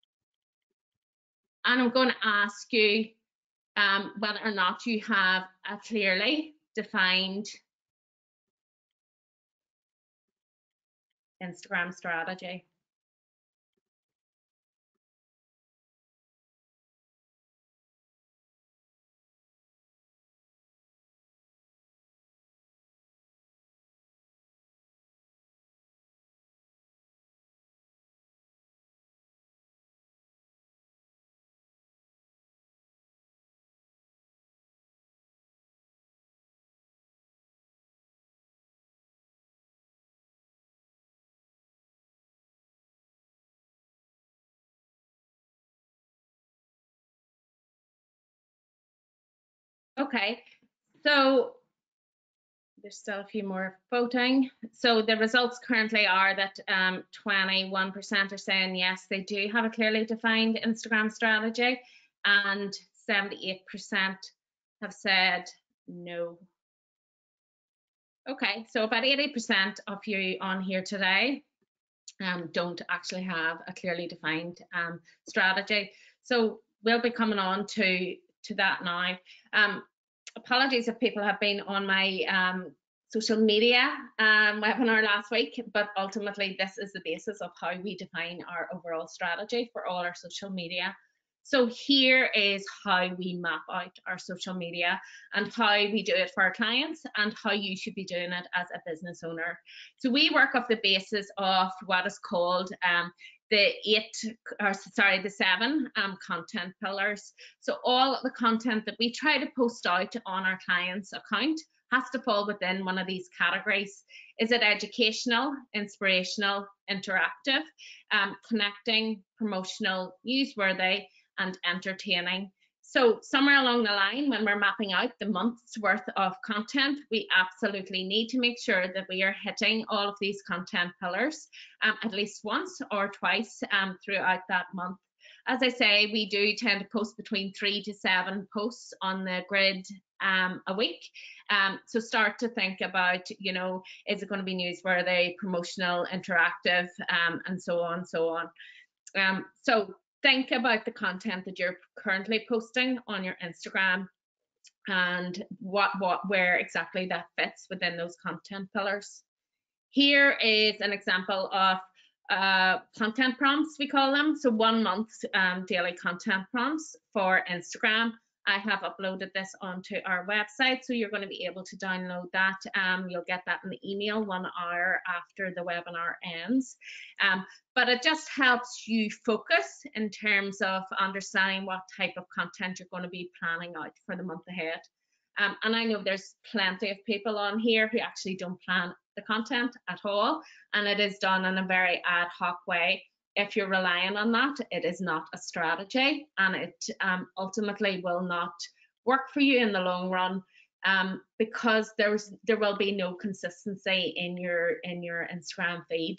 and I'm going to ask you um, whether or not you have a clearly defined Instagram strategy. Okay, so there's still a few more voting. So the results currently are that um, twenty-one percent are saying yes, they do have a clearly defined Instagram strategy, and seventy-eight percent have said no. Okay, so about eighty percent of you on here today um, don't actually have a clearly defined um, strategy. So we'll be coming on to, to that now. Um, apologies if people have been on my um, social media um, webinar last week, but ultimately this is the basis of how we define our overall strategy for all our social media. So here is how we map out our social media and how we do it for our clients and how you should be doing it as a business owner. So we work off the basis of what is called um, the eight, or sorry, the seven um, content pillars. So all the content that we try to post out on our client's account has to fall within one of these categories. Is it educational, inspirational, interactive, um, connecting, promotional, newsworthy, and entertaining? So somewhere along the line, when we're mapping out the month's worth of content, we absolutely need to make sure that we are hitting all of these content pillars um, at least once or twice um, throughout that month. As I say, we do tend to post between three to seven posts on the grid um, a week. Um, so start to think about, you know, is it going to be newsworthy, promotional, interactive, um, and so on, so on. Um, so think about the content that you're currently posting on your Instagram and what, what, where exactly that fits within those content pillars. Here is an example of uh, content prompts, we call them. So one month um, daily content prompts for Instagram. I have uploaded this onto our website, so you're going to be able to download that. Um, you'll get that in the email one hour after the webinar ends. Um, but it just helps you focus in terms of understanding what type of content you're going to be planning out for the month ahead. Um, and I know there's plenty of people on here who actually don't plan the content at all, and it is done in a very ad hoc way. If you're relying on that, it is not a strategy, and it um, ultimately will not work for you in the long run, um, because there's there will be no consistency in your in your Instagram feed.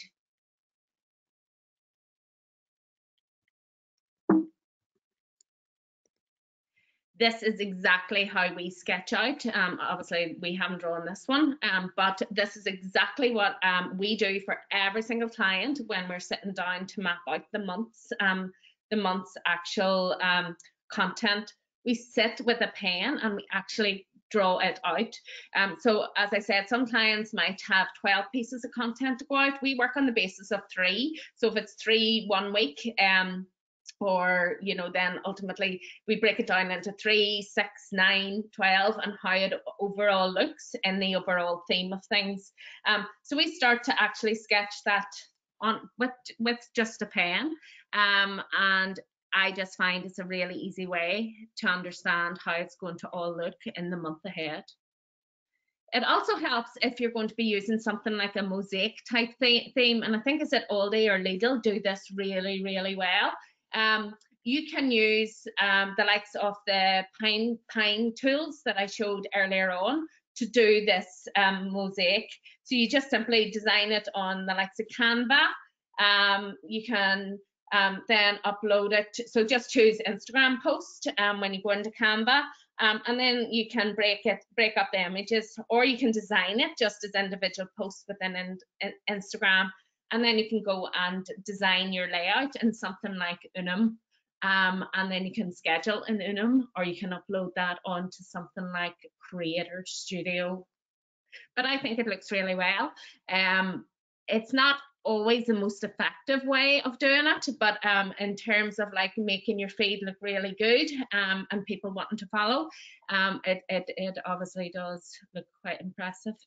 This is exactly how we sketch out. Um, obviously, we haven't drawn this one, um, but this is exactly what um, we do for every single client when we're sitting down to map out the month's, um, the month's actual um, content. We sit with a pen and we actually draw it out. Um, so as I said, some clients might have twelve pieces of content to go out. We work on the basis of three. So if it's three one week, um, or you know, then ultimately we break it down into three, six, nine, twelve, and how it overall looks in the overall theme of things. Um, so we start to actually sketch that on with with just a pen, um, and I just find it's a really easy way to understand how it's going to all look in the month ahead. It also helps if you're going to be using something like a mosaic type theme, and I think it's at Aldi or Lidl do this really, really well. Um, you can use um, the likes of the pine pine tools that I showed earlier on to do this um, mosaic. So you just simply design it on the likes of Canva. Um, you can um, then upload it. So just choose Instagram post um, when you go into Canva, um, and then you can break it, break up the images, or you can design it just as individual posts within in, in Instagram. And then you can go and design your layout in something like Unum, um, and then you can schedule in Unum, or you can upload that onto something like Creator Studio. But I think it looks really well. Um, it's not always the most effective way of doing it, but um, in terms of like making your feed look really good um, and people wanting to follow, um, it, it, it obviously does look quite impressive.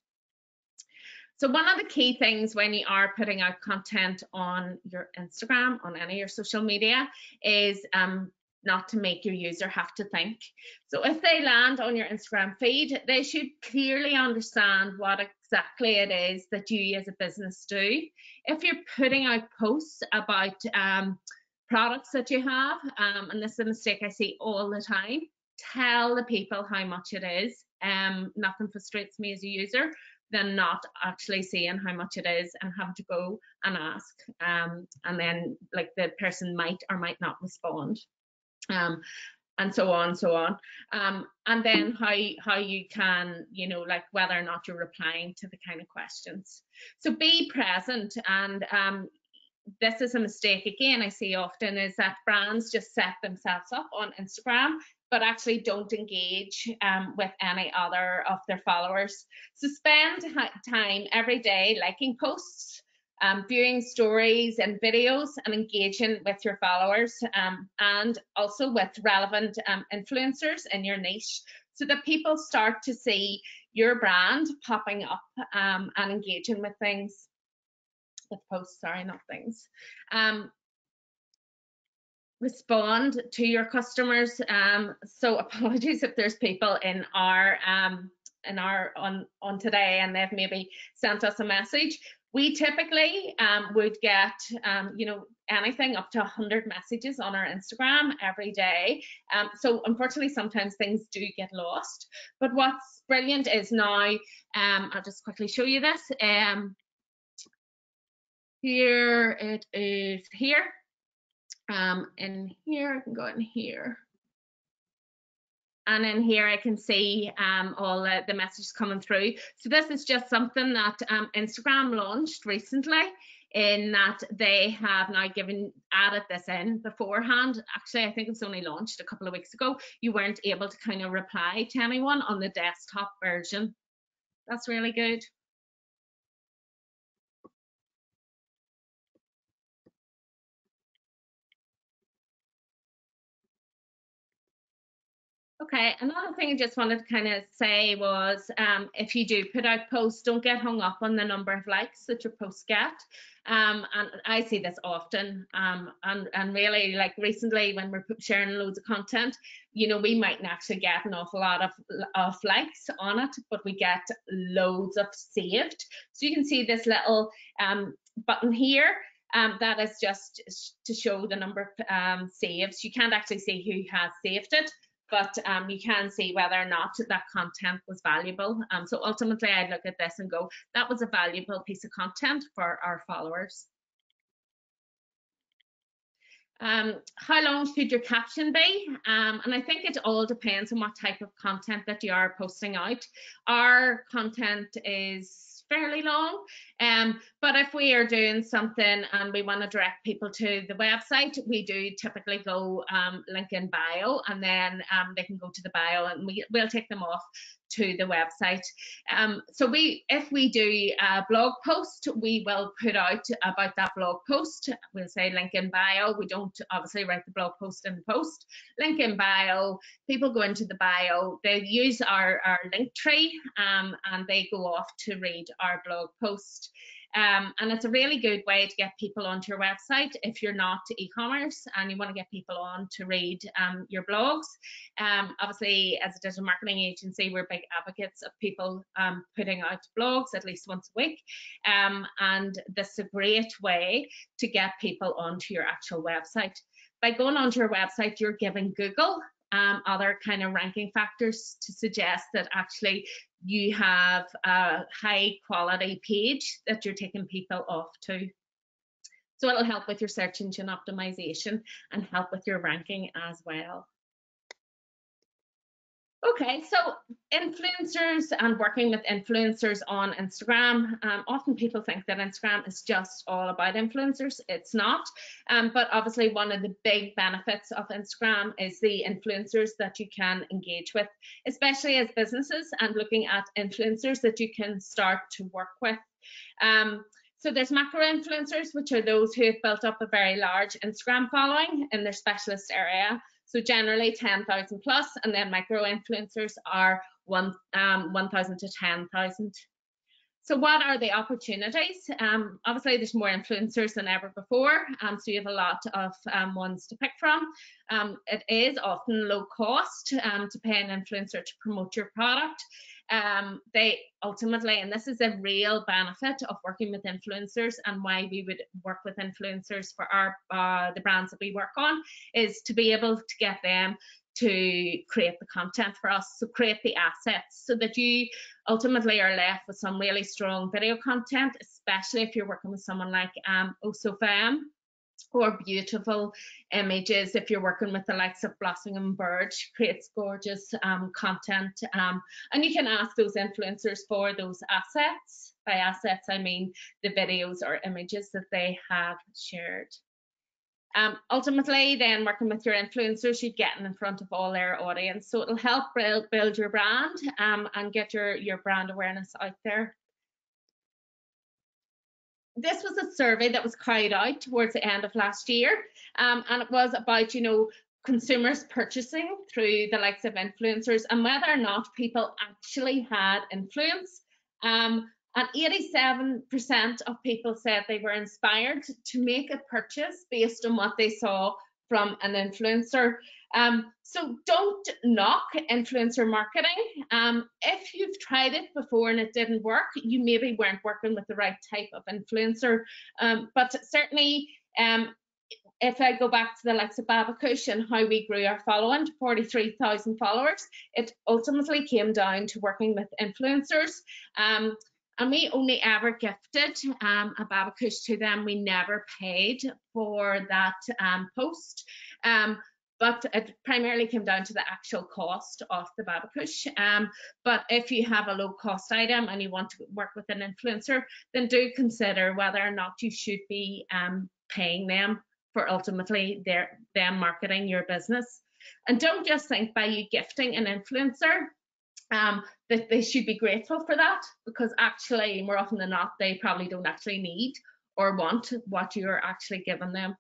So one of the key things when you are putting out content on your Instagram, on any of your social media, is um, not to make your user have to think. So if they land on your Instagram feed, they should clearly understand what exactly it is that you as a business do. If you're putting out posts about um, products that you have, um, and this is a mistake I see all the time, tell the people how much it is. Um, nothing frustrates me as a user than not actually seeing how much it is and having to go and ask, um, and then like the person might or might not respond, um, and so on, so on, um, and then how how you can, you know, like whether or not you're replying to the kind of questions. So be present, and um, this is a mistake again I see often, is that brands just set themselves up on Instagram but actually don't engage um, with any other of their followers. So spend time every day liking posts, um, viewing stories and videos, and engaging with your followers, um, and also with relevant um, influencers in your niche, so that people start to see your brand popping up um, and engaging with things, with posts, sorry, not things. Um, respond to your customers. Um, so apologies if there's people in our um, in our on on today and they've maybe sent us a message. We typically um, would get um, you know, anything up to one hundred messages on our Instagram every day. Um, so unfortunately, sometimes things do get lost. But what's brilliant is now, um, I'll just quickly show you this. Um, here it is here. Um, in here, I can go in here. and in here I can see um, all the, the messages coming through. So this is just something that um, Instagram launched recently, in that they have now given added this in beforehand. Actually, I think it was only launched a couple of weeks ago. You weren't able to kind of reply to anyone on the desktop version. That's really good. Okay, another thing I just wanted to kind of say was, um, if you do put out posts, don't get hung up on the number of likes that your posts get. Um, and I see this often, um, and, and really, like recently when we're sharing loads of content, you know, we mightn't actually get an awful lot of, of likes on it, but we get loads of saved. So you can see this little um, button here. Um, that is just to show the number of um, saves. You can't actually see who has saved it, but um, you can see whether or not that content was valuable. Um, so ultimately, I'd look at this and go, that was a valuable piece of content for our followers. Um, how long should your caption be? Um, and I think it all depends on what type of content that you are posting out. Our content is fairly long, um, but if we are doing something and we want to direct people to the website, we do typically go um, link in bio, and then um, they can go to the bio and we, we'll take them off to the website. Um, so we, if we do a blog post, we will put out about that blog post. We'll say link in bio. We don't obviously write the blog post in post. Link in bio. People go into the bio. They use our, our link tree, um, and they go off to read our blog post. Um, and it's a really good way to get people onto your website if you're not e-commerce and you want to get people on to read um, your blogs. Um, obviously, as a digital marketing agency, we're big advocates of people um, putting out blogs at least once a week. Um, and this is a great way to get people onto your actual website. By going onto your website, you're giving Google um, other kind of ranking factors to suggest that actually you have a high quality page that you're taking people off to. So it'll help with your search engine optimization and help with your ranking as well. Okay, so influencers and working with influencers on Instagram. Um, often people think that Instagram is just all about influencers. It's not, um, but obviously one of the big benefits of Instagram is the influencers that you can engage with, especially as businesses, and looking at influencers that you can start to work with. Um, So there's macro influencers, which are those who have built up a very large Instagram following in their specialist area. So generally ten thousand plus, and then micro influencers are one um, one thousand to ten thousand. So what are the opportunities? Um, obviously, there's more influencers than ever before, um, so you have a lot of um, ones to pick from. Um, it is often low cost um, to pay an influencer to promote your product. Um, they ultimately, and this is a real benefit of working with influencers, and why we would work with influencers for our uh, the brands that we work on, is to be able to get them to create the content for us, so create the assets, so that you ultimately are left with some really strong video content, especially if you're working with someone like um, Osofem, or beautiful images if you're working with the likes of Blossoming and Bird. She creates gorgeous um, content, um, and you can ask those influencers for those assets. By assets, I mean the videos or images that they have shared. Um, ultimately, then working with your influencers, you're getting in front of all their audience, so it'll help build, build your brand um, and get your, your brand awareness out there. This was a survey that was carried out towards the end of last year, um, and it was about, you know, consumers purchasing through the likes of influencers and whether or not people actually had influence. Um, and eighty-seven percent of people said they were inspired to make a purchase based on what they saw from an influencer. Um, so don't knock influencer marketing. Um, if you've tried it before and it didn't work, you maybe weren't working with the right type of influencer. Um, but certainly, um, if I go back to the likes of Babakush and how we grew our following to forty-three thousand followers, it ultimately came down to working with influencers. Um, And we only ever gifted um, a Babakush to them. We never paid for that um, post. Um, but it primarily came down to the actual cost of the Baba Push. Um, but if you have a low cost item and you want to work with an influencer, then do consider whether or not you should be um, paying them for ultimately their them marketing your business. And don't just think by you gifting an influencer um, that they should be grateful for that, because actually more often than not they probably don't actually need or want what you're actually giving them.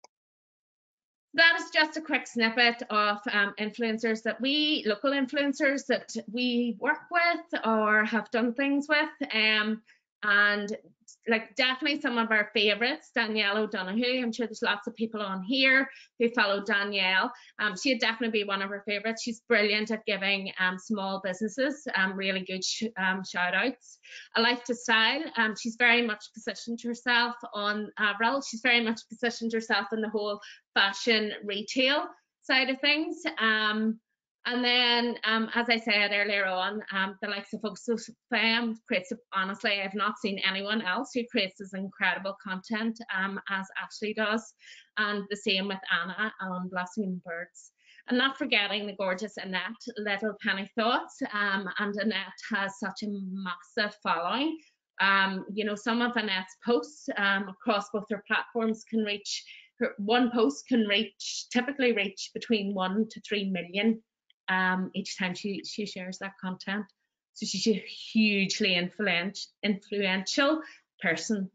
That is just a quick snippet of um, influencers that we, local influencers that we work with or have done things with. Um, and like definitely some of our favorites, Danielle O'Donoghue. I'm sure there's lots of people on here who follow Danielle. Um, she'd definitely be one of her favorites. She's brilliant at giving um, small businesses um, really good sh um, shout outs. A Life to Style, um, she's very much positioned herself on Avril. She's very much positioned herself in the whole fashion retail side of things. Um, and then, um, as I said earlier on, um, the likes of Focus Femme creates, honestly, I've not seen anyone else who creates this incredible content um, as Ashley does. And the same with Anna on Blossoming Birds. And not forgetting the gorgeous Annette, Little Penny Thoughts. Um, and Annette has such a massive following. Um, you know, some of Annette's posts um, across both her platforms can reach, her, one post can reach, typically reach between one to three million um, each time she, she shares that content. So she's a hugely influential, influential person.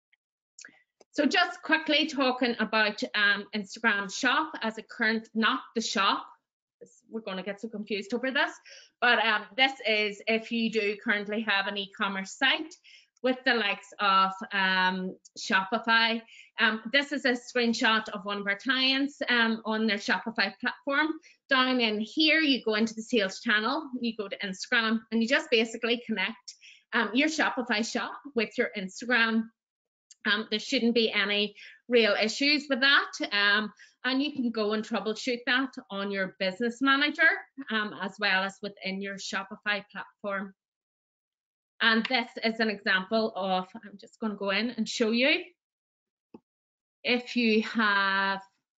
So just quickly talking about um, Instagram Shop as a current, not the shop, we're going to get so confused over this, but um, this is if you do currently have an e-commerce site with the likes of um, Shopify. Um, this is a screenshot of one of our clients um, on their Shopify platform. Down in here, you go into the sales channel, you go to Instagram, and you just basically connect um, your Shopify shop with your Instagram. Um, there shouldn't be any real issues with that. Um, and you can go and troubleshoot that on your business manager um, as well as within your Shopify platform. And this is an example of, I'm just going to go in and show you. If you have,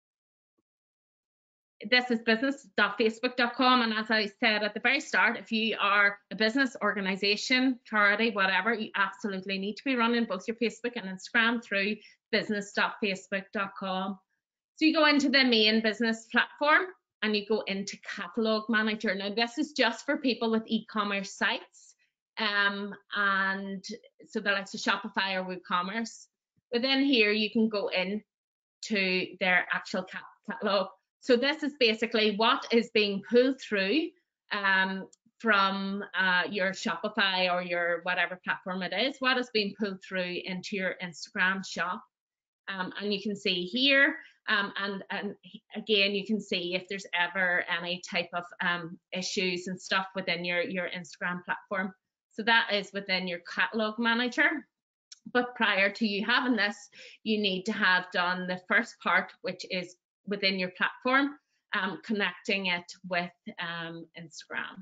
this is business dot facebook dot com, and as I said at the very start, if you are a business, organization, charity, whatever, you absolutely need to be running both your Facebook and Instagram through business dot facebook dot com. So you go into the main business platform and you go into Catalog Manager. Now this is just for people with e-commerce sites. Um, and so the likes of Shopify or WooCommerce. Within here, you can go in to their actual catalog. So this is basically what is being pulled through um, from uh, your Shopify or your whatever platform it is, what is being pulled through into your Instagram shop. Um, and you can see here, um, and, and again, you can see if there's ever any type of um, issues and stuff within your, your Instagram platform. So that is within your catalog manager. But prior to you having this, you need to have done the first part, which is within your platform, um, connecting it with um, Instagram.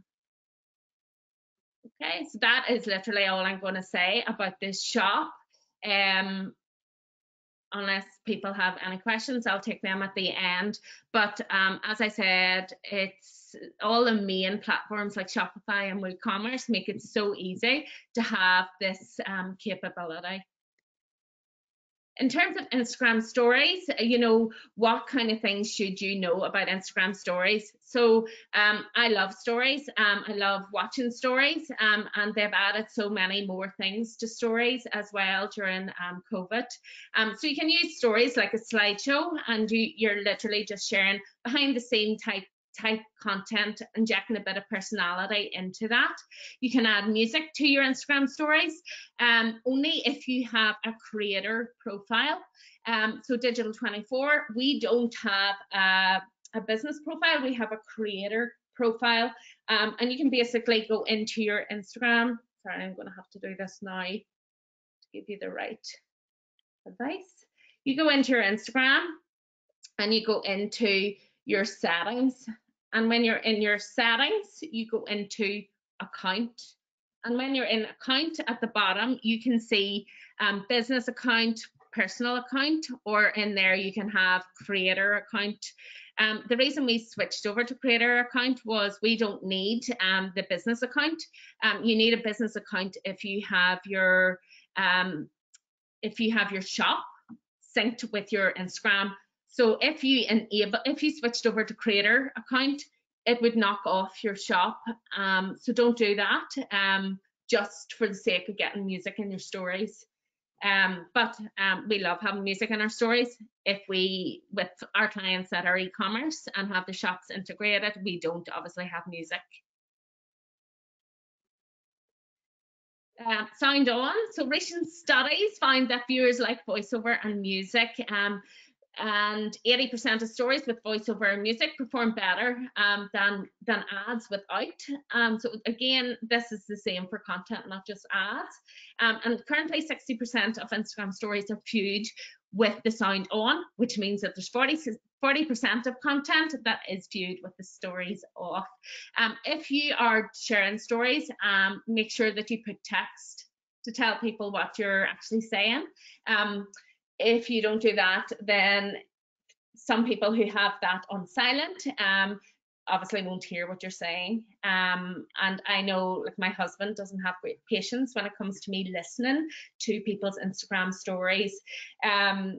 Okay, so that is literally all I'm going to say about this shop. Um, unless people have any questions, I'll take them at the end. But um, as I said, it's all the main platforms like Shopify and WooCommerce make it so easy to have this um, capability. In terms of Instagram stories, you know, what kind of things should you know about Instagram stories? So um, I love stories. Um, I love watching stories, um, and they've added so many more things to stories as well during um, COVID. Um, so you can use stories like a slideshow, and you, you're literally just sharing behind the scene type type content, injecting a bit of personality into that. You can add music to your Instagram stories, um, only if you have a creator profile. Um, so Digital twenty-four, we don't have a, a business profile, we have a creator profile, um, and you can basically go into your Instagram. Sorry, I'm going to have to do this now to give you the right advice. You go into your Instagram and you go into your settings. And when you're in your settings, you go into account. And when you're in account at the bottom, you can see um, business account, personal account, or in there you can have creator account. Um, the reason we switched over to creator account was we don't need um, the business account. Um, you need a business account if you have your um, if you have your shop synced with your Instagram. So if you enable, if you switched over to creator account, it would knock off your shop. Um, so don't do that, um, just for the sake of getting music in your stories. Um, but um, we love having music in our stories. If we, with our clients that are e-commerce and have the shops integrated, we don't obviously have music. Um, sound on. So recent studies find that viewers like voiceover and music, um, and eighty percent of stories with voiceover and music perform better um, than than ads without. Um, so again, this is the same for content, not just ads. Um, and currently sixty percent of Instagram stories are viewed with the sound on, which means that there's forty percent of content that is viewed with the stories off. Um, if you are sharing stories, um, make sure that you put text to tell people what you're actually saying. Um, if you don't do that, then some people who have that on silent um, obviously won't hear what you're saying. Um, and I know, like, my husband doesn't have great patience when it comes to me listening to people's Instagram stories. Um,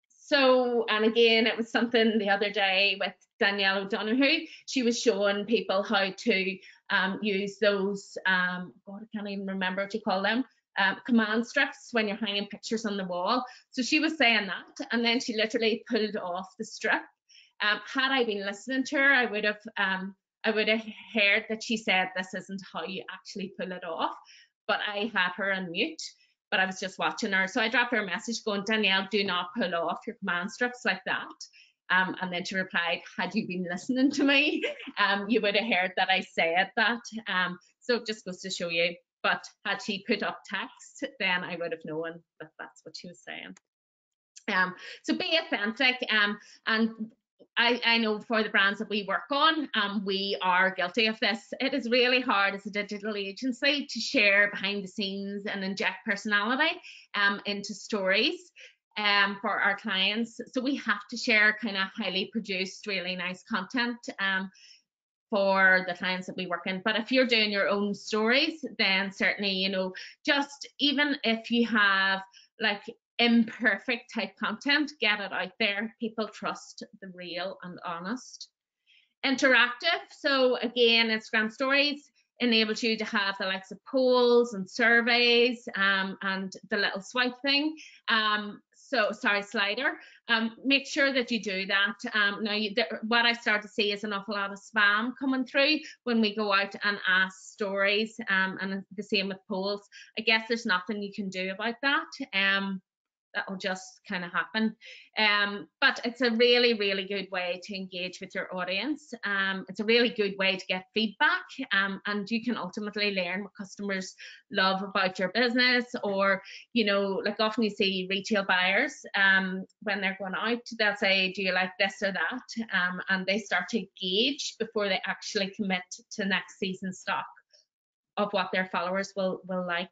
so, and again, it was something the other day with Danielle O'Donoghue. She was showing people how to um, use those, um, God, I can't even remember what you call them, Um, command strips when you're hanging pictures on the wall. So she was saying that, and then she literally pulled off the strip. Um, had I been listening to her, I would have um, I would have heard that she said this isn't how you actually pull it off. But I had her on mute, but I was just watching her. So I dropped her a message going, Danielle, do not pull off your command strips like that. Um, and then she replied, had you been listening to me, um, you would have heard that I said that. Um, so it just goes to show you. But had she put up text, then I would have known that that's what she was saying. Um, so be authentic. Um, and I, I know for the brands that we work on, um, we are guilty of this. It is really hard as a digital agency to share behind the scenes and inject personality um, into stories um, for our clients. So we have to share kind of highly produced, really nice content. Um, for the clients that we work in. But if you're doing your own stories, then certainly, you know, just even if you have like imperfect type content, get it out there. People trust the real and honest. Interactive. So again, Instagram stories enables you to have the likes of polls and surveys um, and the little swipe thing. Um, so sorry, slider. Um, make sure that you do that. Um, now, you, there, what I start to see is an awful lot of spam coming through when we go out and ask stories, um, and the same with polls. I guess there's nothing you can do about that. Um, that will just kind of happen. Um, but it's a really, really good way to engage with your audience. Um, it's a really good way to get feedback, um, and you can ultimately learn what customers love about your business. Or, you know, like often you see retail buyers um, when they're going out, they'll say, do you like this or that? Um, and they start to gauge before they actually commit to next season stock of what their followers will, will like.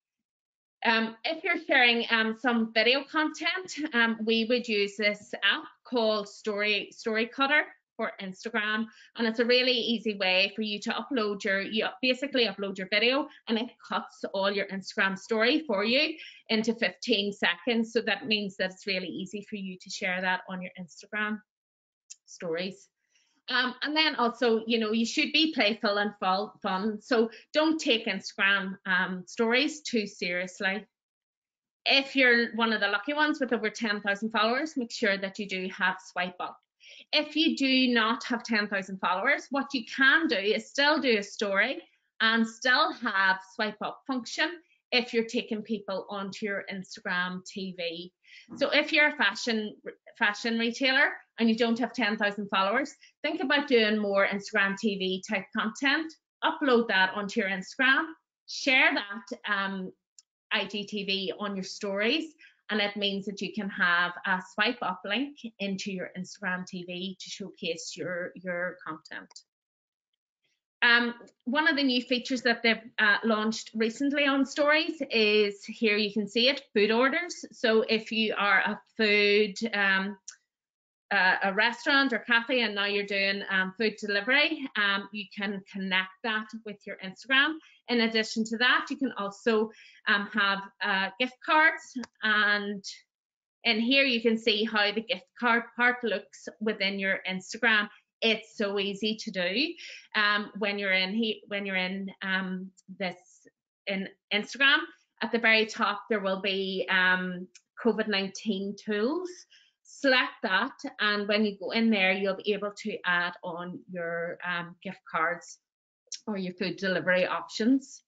Um, if you're sharing um, some video content, um, we would use this app called Story Story Cutter for Instagram, and it's a really easy way for you to upload your, you basically upload your video, and it cuts all your Instagram story for you into fifteen seconds. So that means that it's really easy for you to share that on your Instagram stories. Um, and then also, you know, you should be playful and fun. So don't take Instagram um, stories too seriously. If you're one of the lucky ones with over ten thousand followers, make sure that you do have swipe up. If you do not have ten thousand followers, what you can do is still do a story and still have swipe up function if you're taking people onto your Instagram T V. So if you're a fashion fashion retailer and you don't have ten thousand followers, think about doing more Instagram T V type content, upload that onto your Instagram, share that um, I G T V on your stories, and it means that you can have a swipe up link into your Instagram T V to showcase your, your content. Um, one of the new features that they've uh, launched recently on Stories is here you can see it, food orders. So if you are a food, um, uh, a restaurant or cafe and now you're doing um, food delivery, um, you can connect that with your Instagram. In addition to that, you can also um, have uh, gift cards, and in here you can see how the gift card part looks within your Instagram. It's so easy to do. Um, when you're in he when you're in um, this in Instagram, at the very top there will be um, COVID nineteen tools. Select that, and when you go in there, you'll be able to add on your um, gift cards or your food delivery options.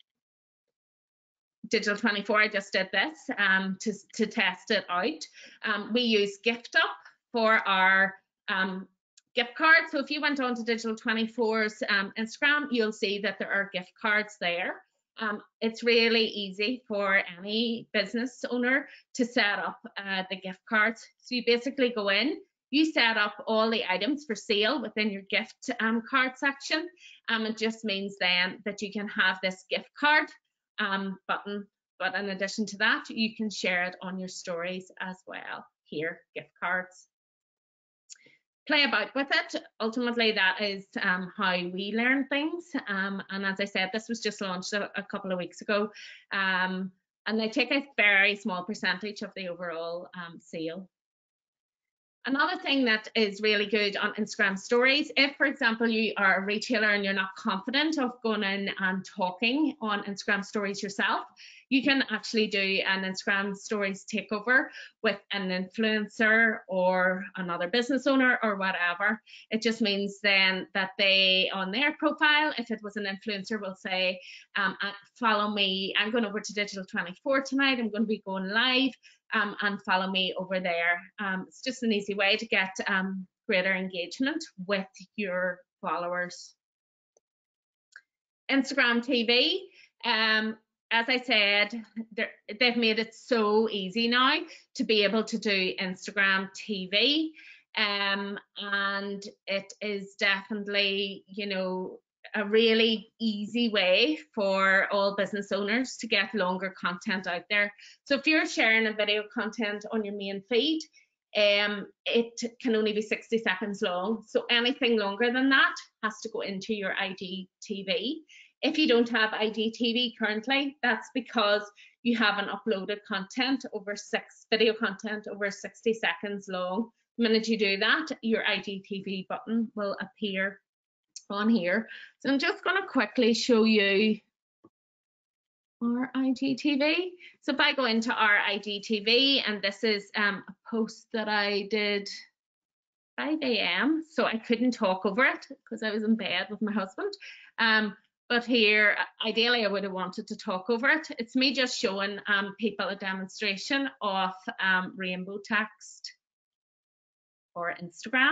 Digital twenty-four, I just did this um, to, to test it out. Um, we use GiftUp for our um, gift cards. So if you went on to Digital twenty-four's um, Instagram, you'll see that there are gift cards there. Um, it's really easy for any business owner to set up uh, the gift cards. So you basically go in, you set up all the items for sale within your gift um, card section. Um, it just means then that you can have this gift card um, button, but in addition to that, you can share it on your stories as well. Here, gift cards. Play about with it. Ultimately, that is um, how we learn things. Um, and as I said, this was just launched a, a couple of weeks ago. Um, and they take a very small percentage of the overall um, sale. Another thing that is really good on Instagram stories, if, for example, you are a retailer and you're not confident of going in and talking on Instagram stories yourself, you can actually do an Instagram stories takeover with an influencer or another business owner or whatever. It just means then that they, on their profile, if it was an influencer, will say, um, follow me, I'm going over to Digital twenty-four tonight, I'm going to be going live. Um, and follow me over there. Um, it's just an easy way to get um, greater engagement with your followers. Instagram T V, um, as I said, they've made it so easy now to be able to do Instagram T V, um, and it is definitely, you know, a really easy way for all business owners to get longer content out there. So if you're sharing a video content on your main feed, um, it can only be sixty seconds long. So anything longer than that has to go into your I G T V. If you don't have I G T V currently, that's because you haven't uploaded content over six video content over sixty seconds long. The minute you do that, your I G T V button will appear on here. So I'm just going to quickly show you our I G T V. So if I go into our I G T V, and this is um, a post that I did five A M so I couldn't talk over it because I was in bed with my husband. Um, but here, ideally, I would have wanted to talk over it. It's me just showing um, people a demonstration of um, rainbow text for Instagram.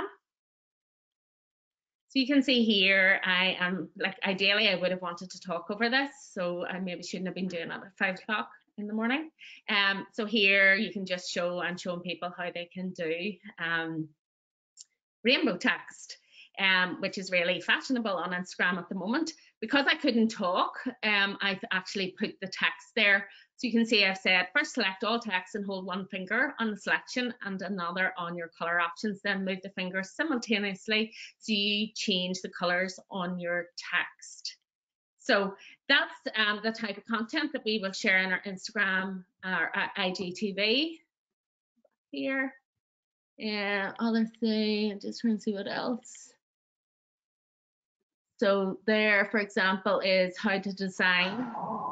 So you can see here, I am like, ideally, I would have wanted to talk over this, so I maybe shouldn't have been doing it at five o'clock in the morning. Um, so here you can just show and showing people how they can do um, rainbow text, um, which is really fashionable on Instagram at the moment. Because I couldn't talk, um, I've actually put the text there. So you can see I've said, first select all text and hold one finger on the selection and another on your color options, then move the fingers simultaneously so you change the colors on your text. So that's um, the type of content that we will share in our Instagram, our I G T V. Here, yeah, other thing, I'm just trying to see what else. So there, for example, is how to design.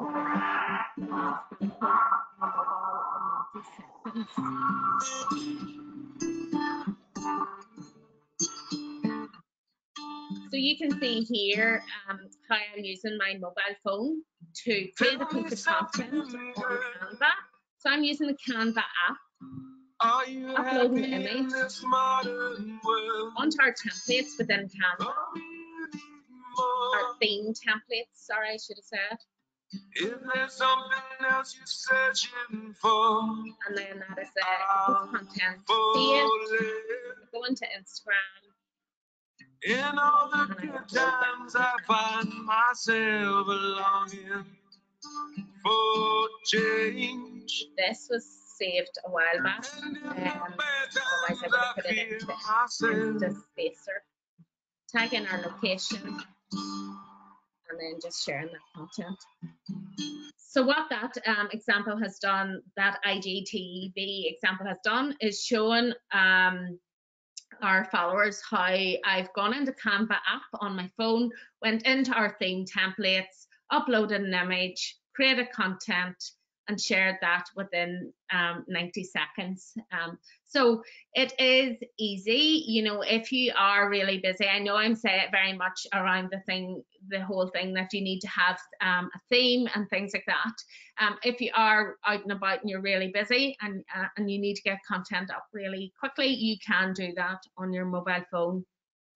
So you can see here um, how I'm using my mobile phone to create a piece of content on Canva. So I'm using the Canva app, uploading the image onto our templates within Canva. Our theme templates, sorry, I should have said. If there's something else you're searching for, and then that is the content. See it, go into Instagram, In all the good times, I find myself longing for change. This was saved a while back. And in the Um, bad otherwise, I times, would have I put it fear into, myself. into Spacer. Tag in our location and then just sharing that content. So what that um, example has done, that I G T V example has done, is showing um, our followers how I've gone into Canva app on my phone, went into our theme templates, uploaded an image, created content, and shared that within um, ninety seconds. Um, so it is easy, you know, if you are really busy. I know I'm saying it very much around the thing, the whole thing that you need to have um, a theme and things like that. Um, if you are out and about and you're really busy and, uh, and you need to get content up really quickly, you can do that on your mobile phone.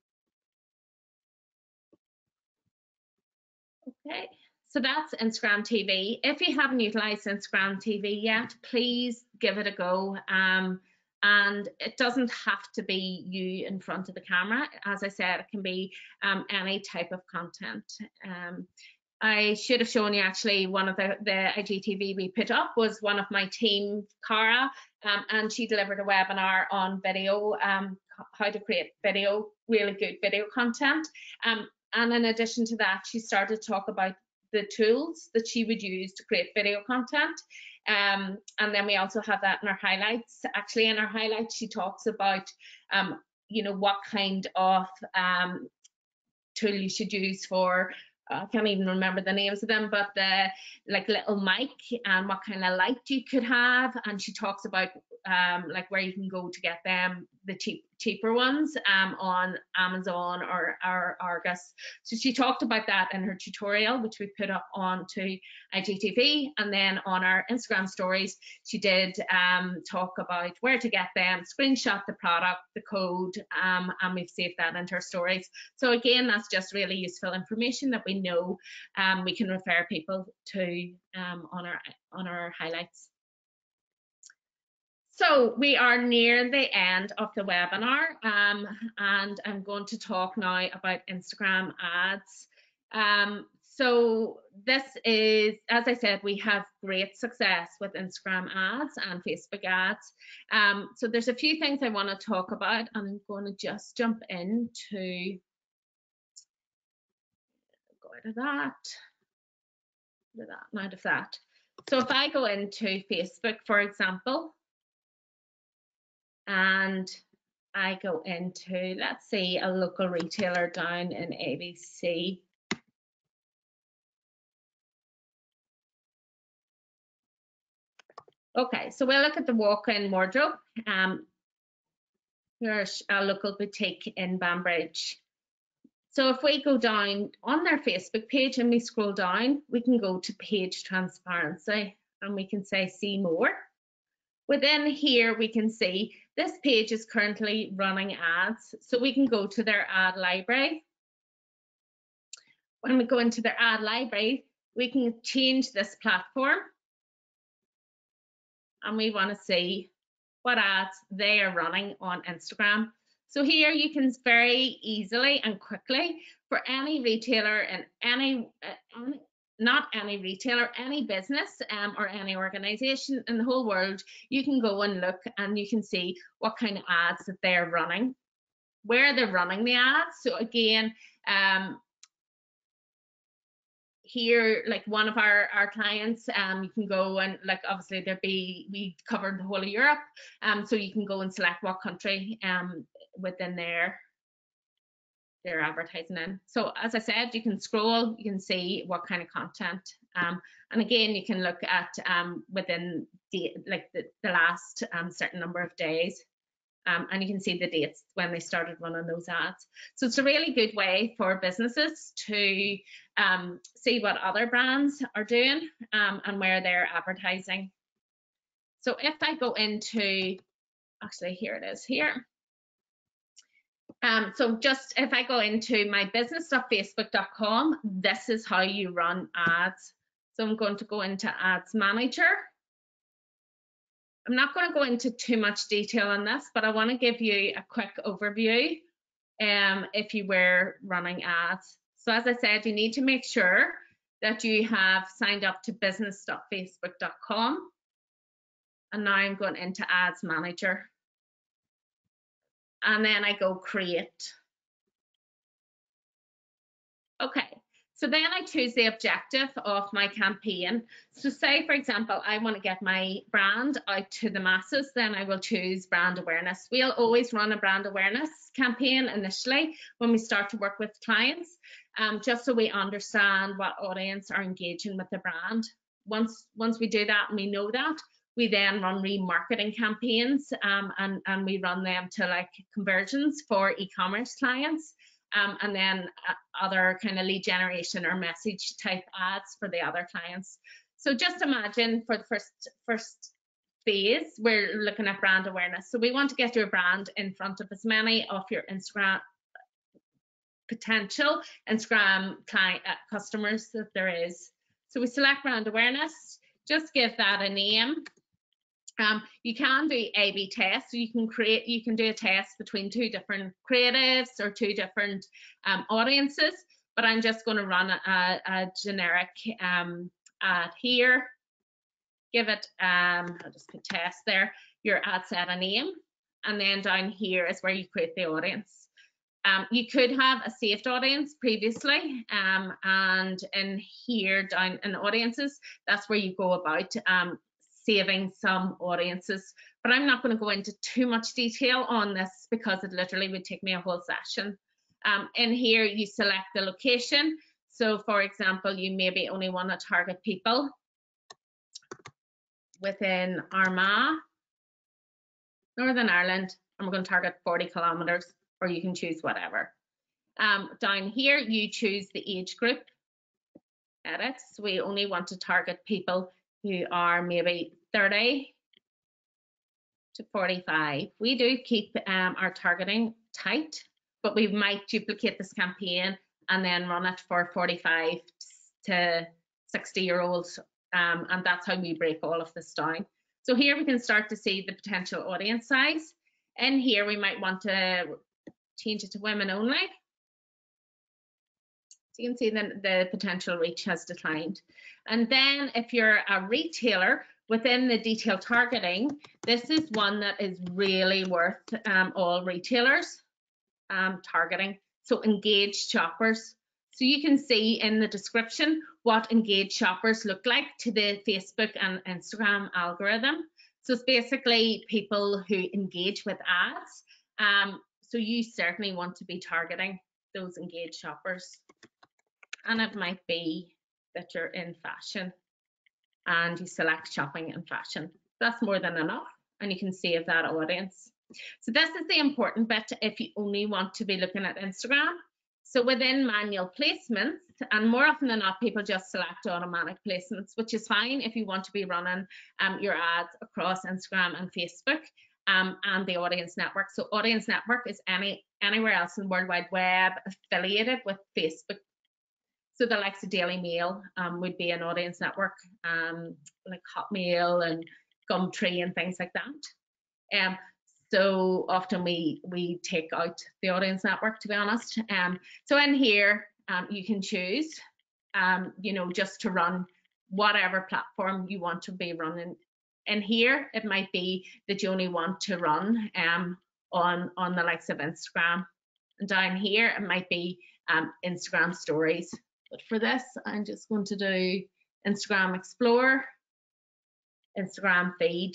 Okay. So that's Instagram T V. If you haven't utilized Instagram T V yet, please give it a go. Um, and it doesn't have to be you in front of the camera. As I said, it can be um, any type of content. Um, I should have shown you actually one of the, the I G T V we put up was one of my team, Cara, um, and she delivered a webinar on video, um, how to create video, really good video content. Um, and in addition to that, she started to talk about the tools that she would use to create video content. Um, and then we also have that in our highlights. Actually, in our highlights, she talks about, um, you know, what kind of um, tool you should use for, I can't even remember the names of them, but the like little mic and what kind of light you could have. And she talks about um, like where you can go to get them, the cheap, cheaper ones um, on Amazon or, or Argos. So she talked about that in her tutorial, which we put up onto I G T V. And then on our Instagram stories, she did um, talk about where to get them, screenshot the product, the code, um, and we've saved that into her stories. So again, that's just really useful information that we know um, we can refer people to um, on our on our highlights. So we are near the end of the webinar, um, and I'm going to talk now about Instagram ads. Um, so this is, as I said, we have great success with Instagram ads and Facebook ads. Um, so there's a few things I want to talk about, and I'm going to just jump into, go out of that, out of that, and out of that. So if I go into Facebook, for example, and I go into, let's see, a local retailer down in A B C. Okay, so we'll look at the walk-in wardrobe. Um, here's a local boutique in Banbridge. So if we go down on their Facebook page and we scroll down, we can go to page transparency and we can say see more. Within here, we can see this page is currently running ads. So we can go to their ad library. When we go into their ad library, we can change this platform. And we want to see what ads they are running on Instagram. So here you can very easily and quickly, for any retailer and any, uh, any not any retailer, any business um, or any organization in the whole world, you can go and look and you can see what kind of ads that they're running, where they're running the ads. So again, um, here, like one of our, our clients, um, you can go and like, obviously there be, we covered the whole of Europe. Um, so you can go and select what country um, within there they're advertising in. So as I said, you can scroll, you can see what kind of content. Um, and again, you can look at um, within the, like the, the last um, certain number of days. Um, and you can see the dates when they started running those ads. So it's a really good way for businesses to um, see what other brands are doing um, and where they're advertising. So if I go into, actually here it is here. Um, so just if I go into my business dot facebook dot com, this is how you run ads. So I'm going to go into Ads Manager. I'm not going to go into too much detail on this, but I want to give you a quick overview um, if you were running ads. So as I said, you need to make sure that you have signed up to business dot facebook dot com. And now I'm going into Ads Manager. And then I go create. Okay, so then I choose the objective of my campaign. So say, for example, I want to get my brand out to the masses, then I will choose brand awareness. We'll always run a brand awareness campaign initially when we start to work with clients, um, just so we understand what audience are engaging with the brand. Once, once we do that and we know that, we then run remarketing campaigns, um, and, and we run them to like conversions for e-commerce clients. Um, and then uh, other kind of lead generation or message type ads for the other clients. So just imagine for the first first phase, we're looking at brand awareness. So we want to get your brand in front of as many of your Instagram potential Instagram client uh, customers that there is. So we select brand awareness, just give that a name. Um, you can do A B tests, so you can create, you can do a test between two different creatives or two different um, audiences, but I'm just going to run a, a generic um, ad here. Give it, um, I'll just put test there, your ad set a name, and then down here is where you create the audience. Um, you could have a saved audience previously, um, and in here down in audiences, that's where you go about um, saving some audiences, but I'm not going to go into too much detail on this because it literally would take me a whole session. Um, in here, you select the location. So for example, you maybe only want to target people within Armagh, Northern Ireland, and we're going to target forty kilometers, or you can choose whatever. Um, down here, you choose the age group. Edits, we only want to target people who are maybe thirty to forty-five. We do keep um, our targeting tight, but we might duplicate this campaign and then run it for forty-five to sixty year olds, um, and that's how we break all of this down. So here we can start to see the potential audience size. In here we might want to change it to women only. So you can see that the potential reach has declined. And then if you're a retailer, within the detailed targeting, this is one that is really worth um, all retailers um, targeting. So engaged shoppers. So you can see in the description what engaged shoppers look like to the Facebook and Instagram algorithm. So it's basically people who engage with ads. Um, so you certainly want to be targeting those engaged shoppers. And it might be that you're in fashion and you select shopping and fashion. That's more than enough, and you can save that audience. So this is the important bit if you only want to be looking at Instagram. So within manual placements, and more often than not, people just select automatic placements, which is fine if you want to be running um, your ads across Instagram and Facebook um, and the audience network. So audience network is any anywhere else in the World Wide Web affiliated with Facebook. So the likes of Daily Mail um, would be an audience network, um, like Hotmail and Gumtree and things like that. Um, so often we we take out the audience network, to be honest. Um, so in here, um, you can choose, um, you know, just to run whatever platform you want to be running. In here, it might be that you only want to run um, on on the likes of Instagram. And down here, it might be um, Instagram stories. But for this, I'm just going to do Instagram Explorer, Instagram Feed,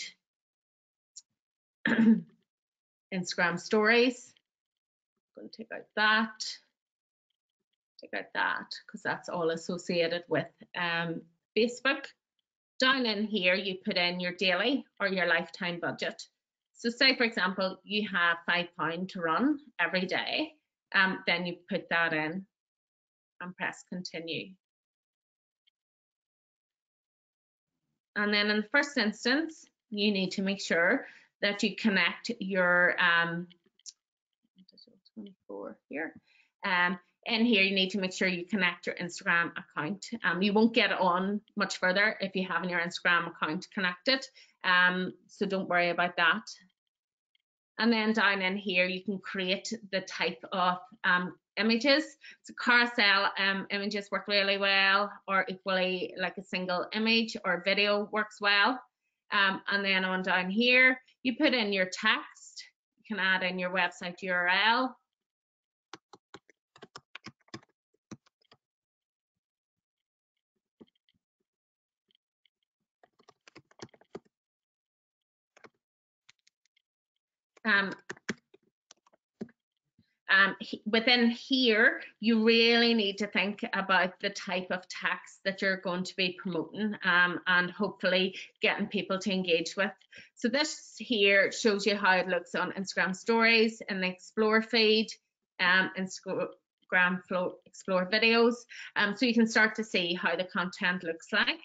Instagram Stories. I'm going to take out that, take out that, because that's all associated with um, Facebook. Down in here, you put in your daily or your lifetime budget. So say, for example, you have five pounds to run every day, um, then you put that in and press continue. And then in the first instance, you need to make sure that you connect your um, twenty-four here. Um, and here you need to make sure you connect your Instagram account. Um, you won't get on much further if you have your Instagram account connected. Um, so don't worry about that. And then down in here, you can create the type of um, images. So carousel um, images work really well, or equally like a single image or video works well. Um, and then on down here, you put in your text. You can add in your website U R L. Um, Um, he, within here, you really need to think about the type of text that you're going to be promoting um, and hopefully getting people to engage with. So this here shows you how it looks on Instagram stories in the Explore feed, um, Instagram Flow, Explore videos. Um, so you can start to see how the content looks like.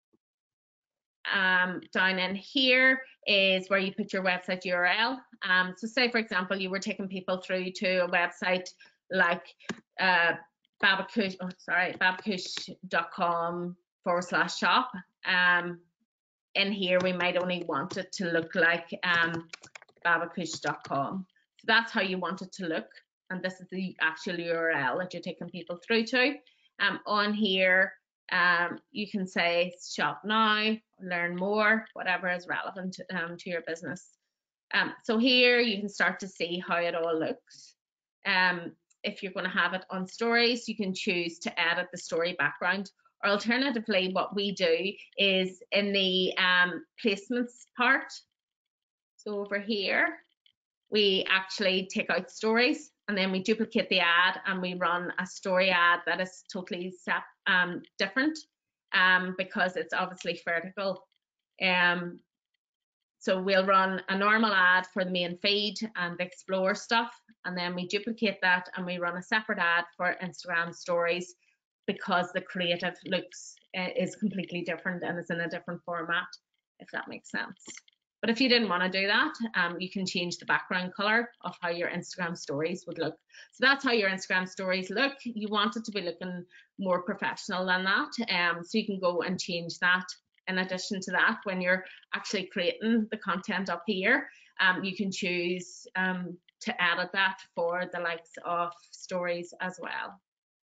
Um, down in here is where you put your website U R L. Um, so say, for example, you were taking people through to a website like uh, Babacush, oh, sorry, babacush.com forward slash shop. Um, in here, we might only want it to look like um, babacush dot com. So that's how you want it to look. And this is the actual U R L that you're taking people through to. Um, on here, um, you can say shop now, learn more, whatever is relevant um, to your business. Um, so here you can start to see how it all looks. Um, if you're going to have it on stories, you can choose to edit the story background, or alternatively, what we do is in the um, placements part. So over here, we actually take out stories and then we duplicate the ad and we run a story ad that is totally um, different um, because it's obviously vertical. Um, so we'll run a normal ad for the main feed and the Explore stuff, and then we duplicate that and we run a separate ad for Instagram stories because the creative looks uh, is completely different and it's in a different format, if that makes sense. But if you didn't want to do that, um, you can change the background color of how your Instagram stories would look. So that's how your Instagram stories look. You want it to be looking more professional than that. Um, so you can go and change that. In addition to that, when you're actually creating the content up here, um, you can choose um, to edit that for the likes of stories as well.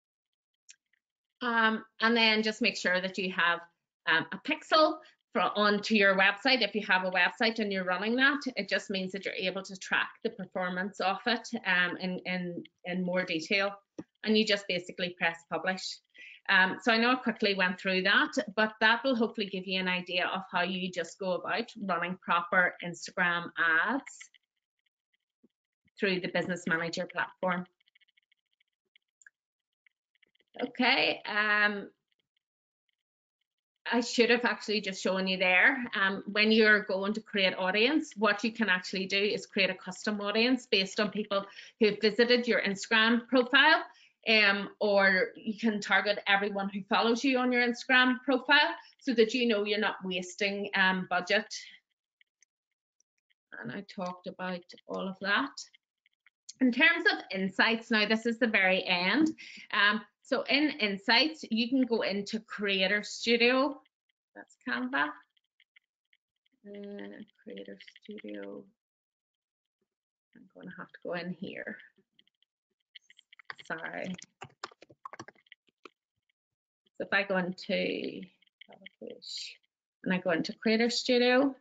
Um, and then just make sure that you have um, a pixel for onto your website. If you have a website and you're running that, it just means that you're able to track the performance of it um, in, in, in more detail. And you just basically press publish. Um, so I know I quickly went through that, but that will hopefully give you an idea of how you just go about running proper Instagram ads through the Business Manager platform. Okay. Um, I should have actually just shown you there. Um, when you're going to create audience, what you can actually do is create a custom audience based on people who have visited your Instagram profile, um, or you can target everyone who follows you on your Instagram profile so that you know you're not wasting um, budget. And I talked about all of that. In terms of insights, now this is the very end. Um, so in insights, you can go into Creator Studio. That's Canva. Uh, Creator Studio. I'm going to have to go in here. Sorry. So if I go into and I go into Creator Studio.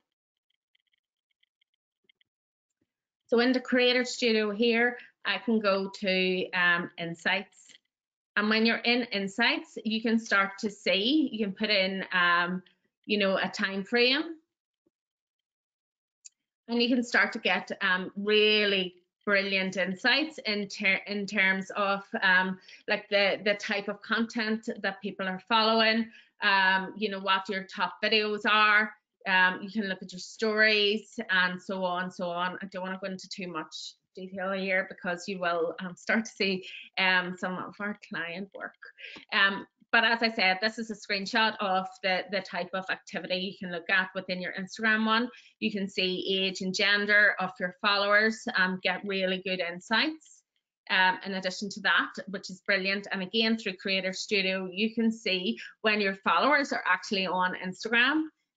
So into Creator Studio here, I can go to um, Insights. And when you're in Insights, you can start to see, you can put in, um, you know, a time frame. And you can start to get um, really brilliant insights in, ter in terms of um, like the, the type of content that people are following, um, you know, what your top videos are. Um, you can look at your stories and so on, so on. I don't want to go into too much detail here because you will um, start to see um, some of our client work. Um, but as I said, this is a screenshot of the, the type of activity you can look at within your Instagram one. You can see age and gender of your followers and get really good insights. Um, in addition to that, which is brilliant. And again, through Creator Studio, you can see when your followers are actually on Instagram.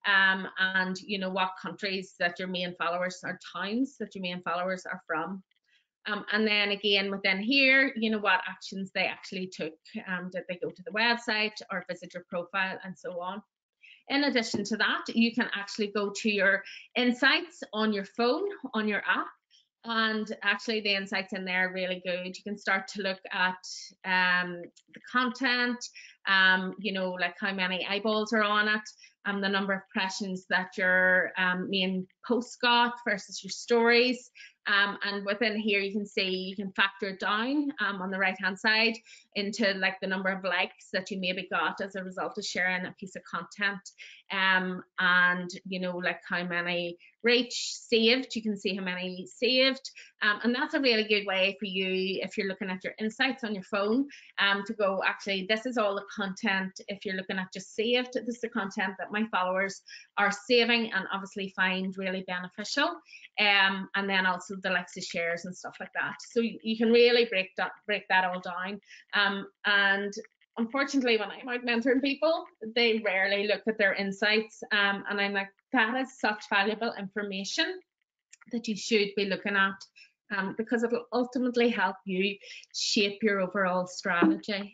um, and you know what countries that your main followers or towns that your main followers are from. Um, and then again within here, you know what actions they actually took. Um, did they go to the website or visit your profile and so on. In addition to that, you can actually go to your insights on your phone, on your app, and actually the insights in there are really good. You can start to look at um, the content, um, you know, like how many eyeballs are on it, um, the number of impressions that your um, main post got versus your stories. Um, and within here, you can see you can factor it down um, on the right hand side into like the number of likes that you maybe got as a result of sharing a piece of content, um, and you know, like how many reach saved. You can see how many saved, um, and that's a really good way for you if you're looking at your insights on your phone, um, to go, actually this is all the content. If you're looking at just saved, this is the content that my followers are saving and obviously find really beneficial, um, and then also the likes of shares and stuff like that. So you, you can really break that break that all down, um, and unfortunately when I'm out mentoring people, they rarely look at their insights, um, and I'm like, that is such valuable information that you should be looking at, um, because it will ultimately help you shape your overall strategy.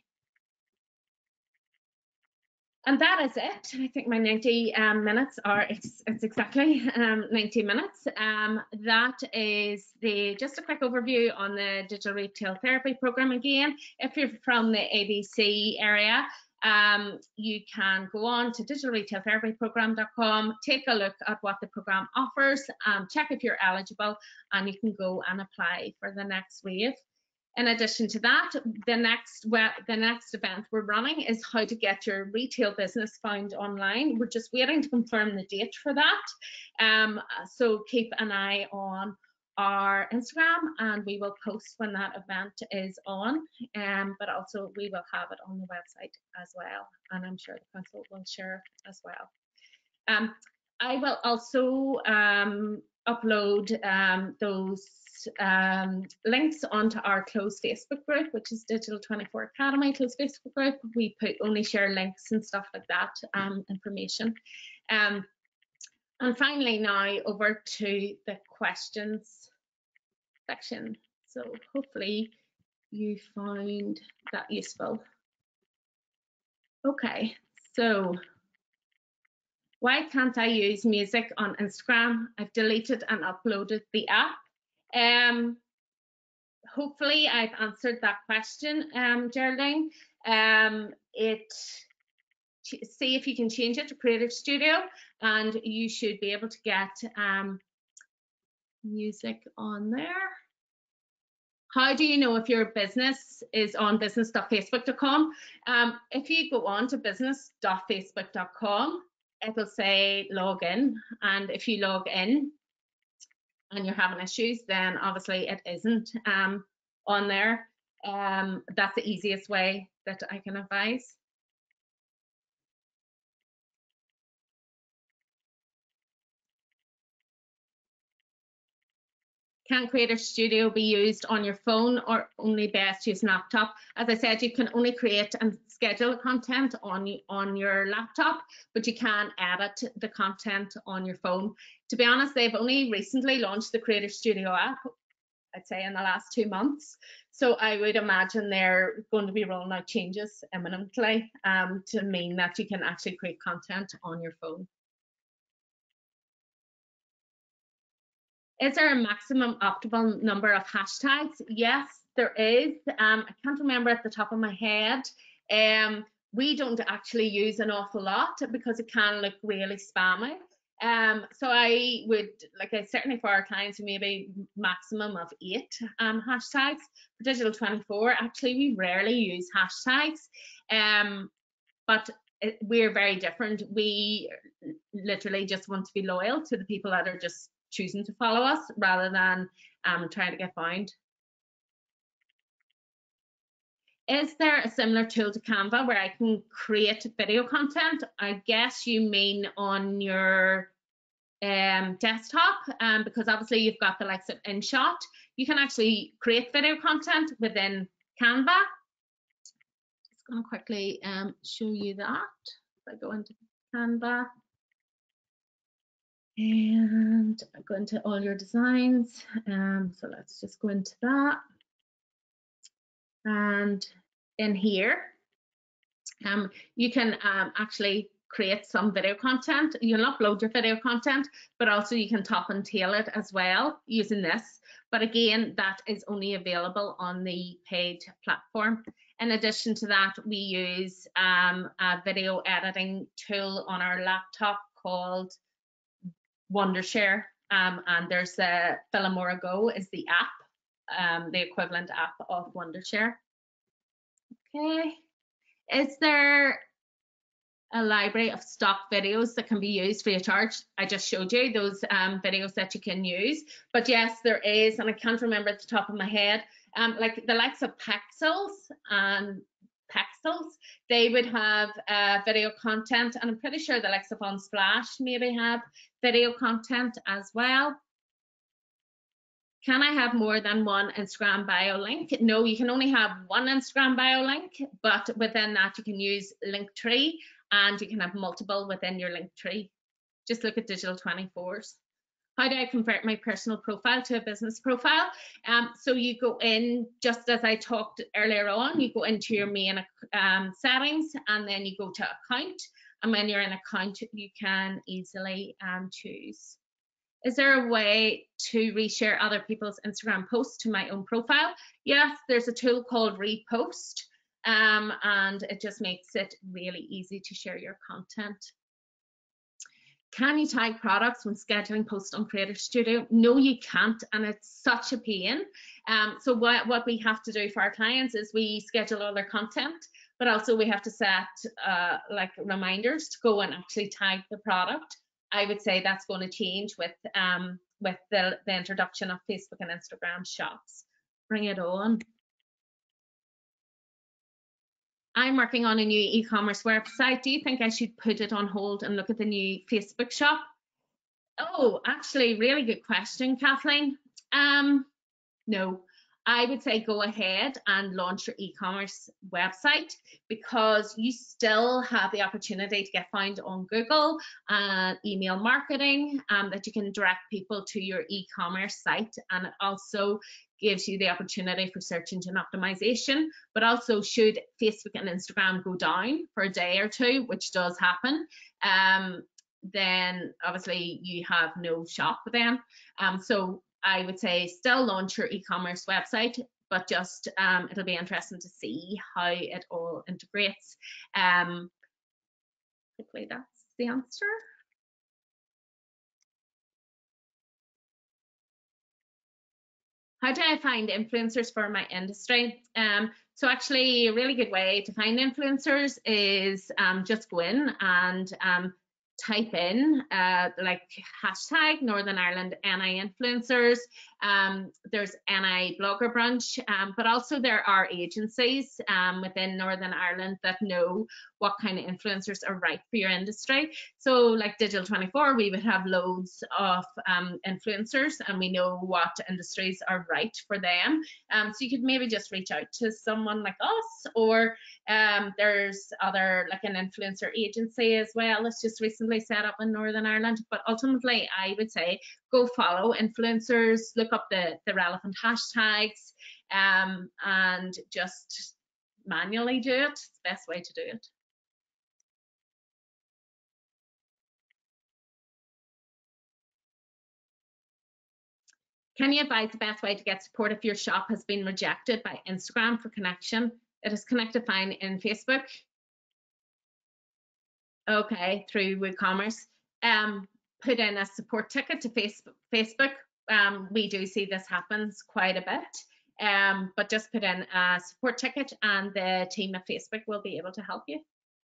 And that is it. I think my ninety um, minutes are, it's, it's exactly um, ninety minutes. Um, that is the just a quick overview on the Digital Retail Therapy Programme. Again, if you're from the A B C area, um, you can go on to digital retail therapy programme dot com, take a look at what the programme offers, um, check if you're eligible, and you can go and apply for the next wave. In addition to that, the next well, the next event we're running is how to get your retail business found online. We're just waiting to confirm the date for that. Um, so keep an eye on our Instagram and we will post when that event is on. Um, but also we will have it on the website as well. And I'm sure the council will share as well. Um, I will also um, upload um, those um, links onto our closed Facebook group, which is Digital twenty-four Academy closed Facebook group. We put only share links and stuff like that, um, information. Um, and finally now over to the questions section. So hopefully you found that useful. Okay, so why can't I use music on Instagram? I've deleted and uploaded the app. Um, hopefully I've answered that question, um, Geraldine. Um, it, see if you can change it to Creative Studio and you should be able to get um, music on there. How do you know if your business is on business dot facebook dot com? Um, if you go on to business dot facebook dot com, it'll say log in, and if you log in and you're having issues, then obviously it isn't um, on there. Um, that's the easiest way that I can advise. Can Creative Studio be used on your phone or only best use laptop? As I said, you can only create and schedule content on, on your laptop, but you can edit the content on your phone. To be honest, they've only recently launched the Creative Studio app, I'd say in the last two months. So I would imagine they're going to be rolling out changes imminently um, to mean that you can actually create content on your phone. Is there a maximum optimal number of hashtags? Yes, there is. Um, I can't remember at the top of my head. Um, we don't actually use an awful lot because it can look really spammy. Um, so I would, like I certainly for our clients, maybe maximum of eight um, hashtags. For Digital twenty-four, actually we rarely use hashtags, um, but it, we're very different. We literally just want to be loyal to the people that are just choosing to follow us rather than um, trying to get found. Is there a similar tool to Canva where I can create video content? I guess you mean on your um, desktop, um, because obviously you've got the likes of InShot. You can actually create video content within Canva. Just going to quickly um, show you that. If I go into Canva. And go into all your designs. Um, so let's just go into that. And in here, um, you can um, actually create some video content. You'll upload your video content, but also you can top and tail it as well using this. But again, that is only available on the paid platform. In addition to that, we use um, a video editing tool on our laptop called Wondershare, um, and there's a Filmora Go is the app, um, the equivalent app of Wondershare. Okay, is there a library of stock videos that can be used free of charge? I just showed you those um, videos that you can use, but yes, there is, and I can't remember at the top of my head, um, like the likes of Pexels and Pexels, they would have uh, video content, and I'm pretty sure the likes of Unsplash maybe have video content as well. Can I have more than one Instagram bio link? No, you can only have one Instagram bio link, but within that you can use Linktree, and you can have multiple within your Linktree. Just look at Digital twenty-fours. How do I convert my personal profile to a business profile? Um, so you go in, just as I talked earlier on, you go into your main um, settings, and then you go to account. And when you're in account, you can easily um, choose. Is there a way to reshare other people's Instagram posts to my own profile? Yes, there's a tool called Repost, um, and it just makes it really easy to share your content. Can you tag products when scheduling posts on Creator Studio? No, you can't, and it's such a pain. Um, so what, what we have to do for our clients is we schedule all their content, but also we have to set uh, like reminders to go and actually tag the product. I would say that's going to change with um, with the, the introduction of Facebook and Instagram shops. Bring it on. I'm working on a new e-commerce website. Do you think I should put it on hold and look at the new Facebook shop? Oh, actually, really good question, Kathleen. Um, no, I would say go ahead and launch your e-commerce website, because you still have the opportunity to get found on Google and email marketing, um, that you can direct people to your e-commerce site, and it also gives you the opportunity for search engine optimization. But also, should Facebook and Instagram go down for a day or two, which does happen, um, then obviously you have no shop then. Um, so I would say still launch your e-commerce website, but just um, it'll be interesting to see how it all integrates. Um, hopefully that's the answer. How do I find influencers for my industry? Um, so actually a really good way to find influencers is um, just go in and um, type in uh, like hashtag Northern Ireland N I influencers. Um, there's N I Blogger Brunch, um, but also there are agencies um, within Northern Ireland that know what kind of influencers are right for your industry. So like Digital twenty-four, we would have loads of um, influencers, and we know what industries are right for them. Um, so you could maybe just reach out to someone like us, or um, there's other, like an influencer agency as well that's just recently set up in Northern Ireland. But ultimately, I would say go follow influencers, look up the, the relevant hashtags, um, and just manually do it. It's the best way to do it. Can you advise the best way to get support if your shop has been rejected by Instagram for connection? It is connected fine in Facebook. Okay, through WooCommerce. Um, put in a support ticket to Facebook. Facebook. Um, we do see this happens quite a bit, um, but just put in a support ticket and the team at Facebook will be able to help you.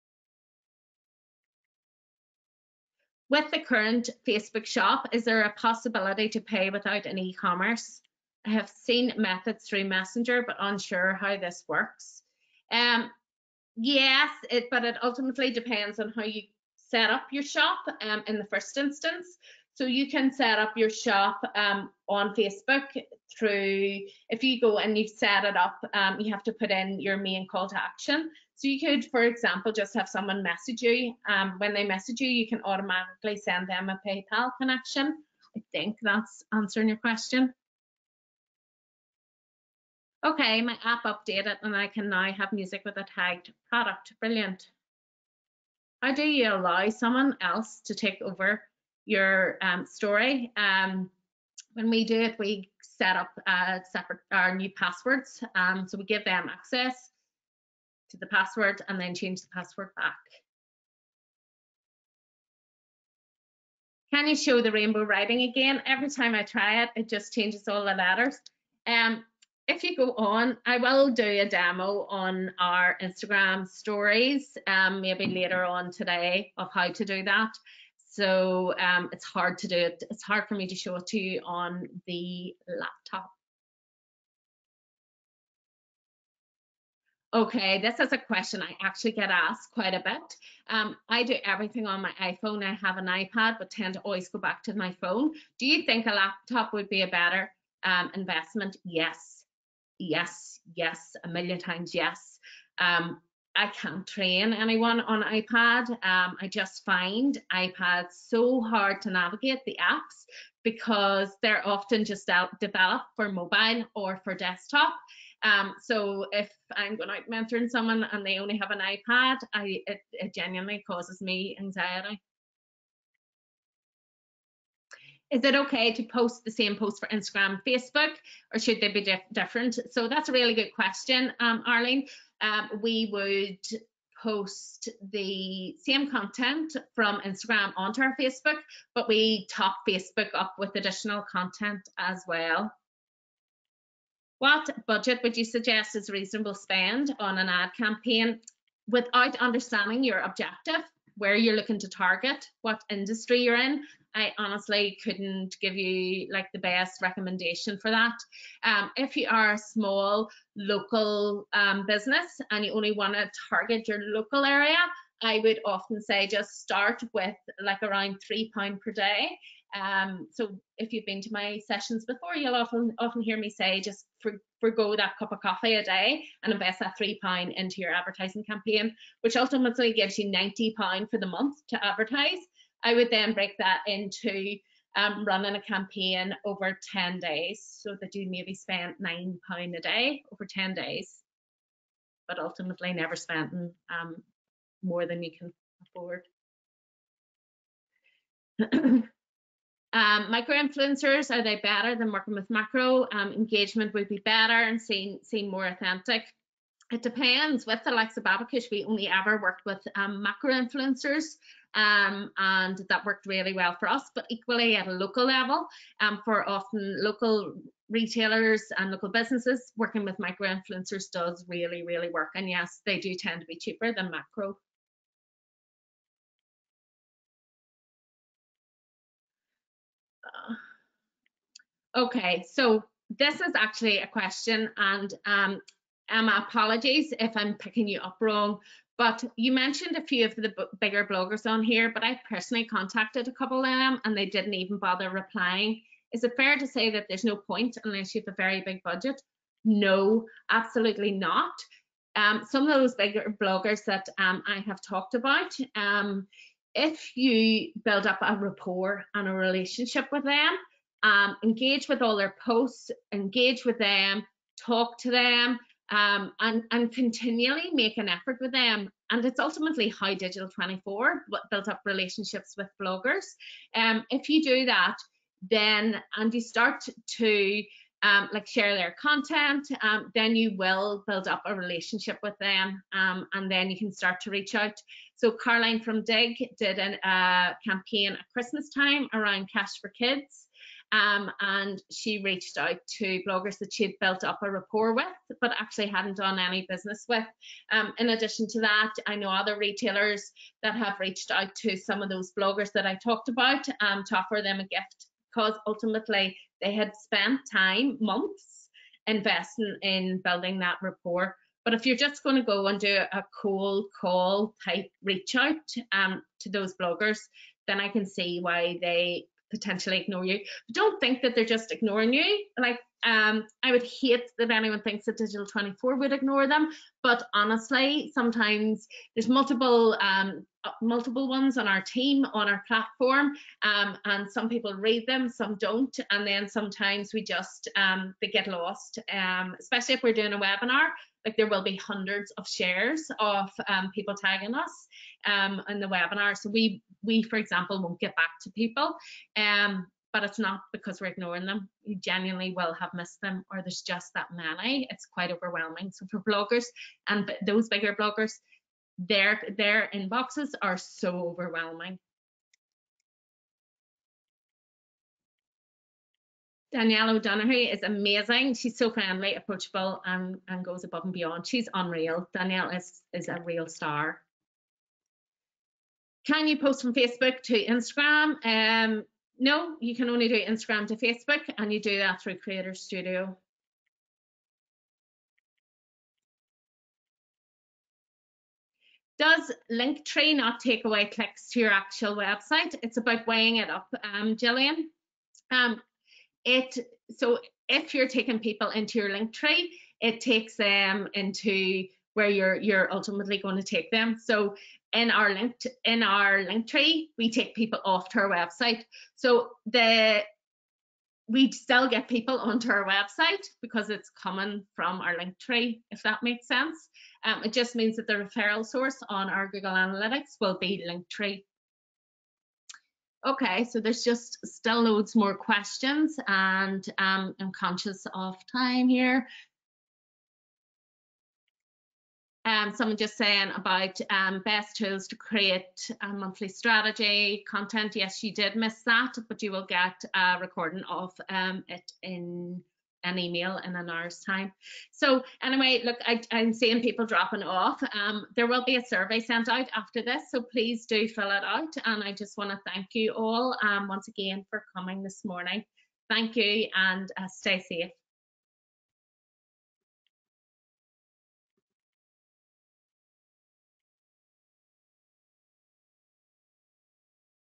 With the current Facebook shop, is there a possibility to pay without an e-commerce? I have seen methods through Messenger, but unsure how this works. Um, yes, it, but it ultimately depends on how you set up your shop um, in the first instance. So you can set up your shop um, on Facebook through, if you go and you've set it up, um, you have to put in your main call to action. So you could, for example, just have someone message you. Um, when they message you, you can automatically send them a PayPal connection. I think that's answering your question. Okay, my app updated and I can now have music with a tagged product. Brilliant. How do you allow someone else to take over your um, story? Um, when we do it, we set up uh, separate our new passwords. Um, so we give them access to the password and then change the password back. Can you show the rainbow writing again? Every time I try it, it just changes all the letters. Um, if you go on, I will do a demo on our Instagram stories, um, maybe later on today, of how to do that. So um, it's hard to do it. It's hard for me to show it to you on the laptop. Okay, this is a question I actually get asked quite a bit. Um, I do everything on my iPhone. I have an iPad, but tend to always go back to my phone. Do you think a laptop would be a better um, investment? Yes, yes, yes, a million times yes. Um, I can't train anyone on iPad. Um, I just find iPads so hard to navigate the apps because they're often just developed for mobile or for desktop. Um, so if I'm going out mentoring someone and they only have an iPad, I, it, it genuinely causes me anxiety. Is it okay to post the same post for Instagram, Facebook, or should they be dif different? So that's a really good question, um, Arlene. Um, we would post the same content from Instagram onto our Facebook, but we top Facebook up with additional content as well. What budget would you suggest is reasonable spend on an ad campaign without understanding your objective, where you're looking to target, what industry you're in? I honestly couldn't give you like the best recommendation for that. Um, if you are a small local um, business and you only want to target your local area, I would often say just start with like around three pounds per day. Um, so if you've been to my sessions before, you'll often often hear me say just for, forgo that cup of coffee a day and invest that three pounds into your advertising campaign, which ultimately gives you ninety pounds for the month to advertise. I would then break that into um, running a campaign over ten days so that you maybe spend nine pounds a day over ten days, but ultimately never spending um, more than you can afford. Um, micro influencers, are they better than working with macro? Um, engagement would be better and seem, seem more authentic. It depends. With the likes of Babacush, we only ever worked with um, macro influencers, um, and that worked really well for us. But equally at a local level, um, for often local retailers and local businesses, working with micro influencers does really, really work. And yes, they do tend to be cheaper than macro. Okay, so this is actually a question, and um, Emma, apologies if I'm picking you up wrong, but you mentioned a few of the bigger bloggers on here, but I personally contacted a couple of them and they didn't even bother replying. Is it fair to say that there's no point unless you have a very big budget? No, absolutely not. Um, some of those bigger bloggers that um, I have talked about, um, if you build up a rapport and a relationship with them, Um, engage with all their posts, engage with them, talk to them, um, and, and continually make an effort with them. And it's ultimately how Digital twenty-four built up relationships with bloggers. Um, if you do that, then, and you start to um, like share their content, um, then you will build up a relationship with them, um, and then you can start to reach out. So Caroline from Dig did a uh, campaign at Christmas time around Cash for Kids. Um, and she reached out to bloggers that she'd built up a rapport with, but actually hadn't done any business with. Um, in addition to that, I know other retailers that have reached out to some of those bloggers that I talked about um, to offer them a gift, because ultimately they had spent time, months, investing in building that rapport. But if you're just going to go and do a cold call type reach out um, to those bloggers, then I can see why they potentially ignore you. But don't think that they're just ignoring you. Like, um, I would hate that anyone thinks that Digital twenty-four would ignore them, but honestly, sometimes there's multiple um, multiple ones on our team, on our platform, um, and some people read them, some don't, and then sometimes we just, um, they get lost, um, especially if we're doing a webinar. Like, there will be hundreds of shares of um, people tagging us um, in the webinar. So we, we, for example, won't get back to people, um, but it's not because we're ignoring them. You genuinely will have missed them, or there's just that many. It's quite overwhelming. So for bloggers and those bigger bloggers, their, their inboxes are so overwhelming. Danielle O'Donoghue is amazing. She's so friendly, approachable, and, and goes above and beyond. She's unreal. Danielle is, is a real star. Can you post from Facebook to Instagram? Um, no, you can only do Instagram to Facebook, and you do that through Creator Studio. Does Linktree not take away clicks to your actual website? It's about weighing it up, um, Gillian. Um, it so if you're taking people into your Linktree, it takes them into where you're you're ultimately going to take them. So in our link in our Linktree, we take people off to our website. So the we still get people onto our website because it's coming from our Linktree, if that makes sense. Um, it just means that the referral source on our Google Analytics will be Linktree. Okay, so there's just still loads more questions, and um, I'm conscious of time here. Um, someone just saying about um, best tools to create a monthly strategy content. Yes, you did miss that, but you will get a recording of um, it in an email in an hour's time. So anyway, look, I, I'm seeing people dropping off. Um, there will be a survey sent out after this, so please do fill it out. And I just want to thank you all um, once again for coming this morning. Thank you, and uh, stay safe.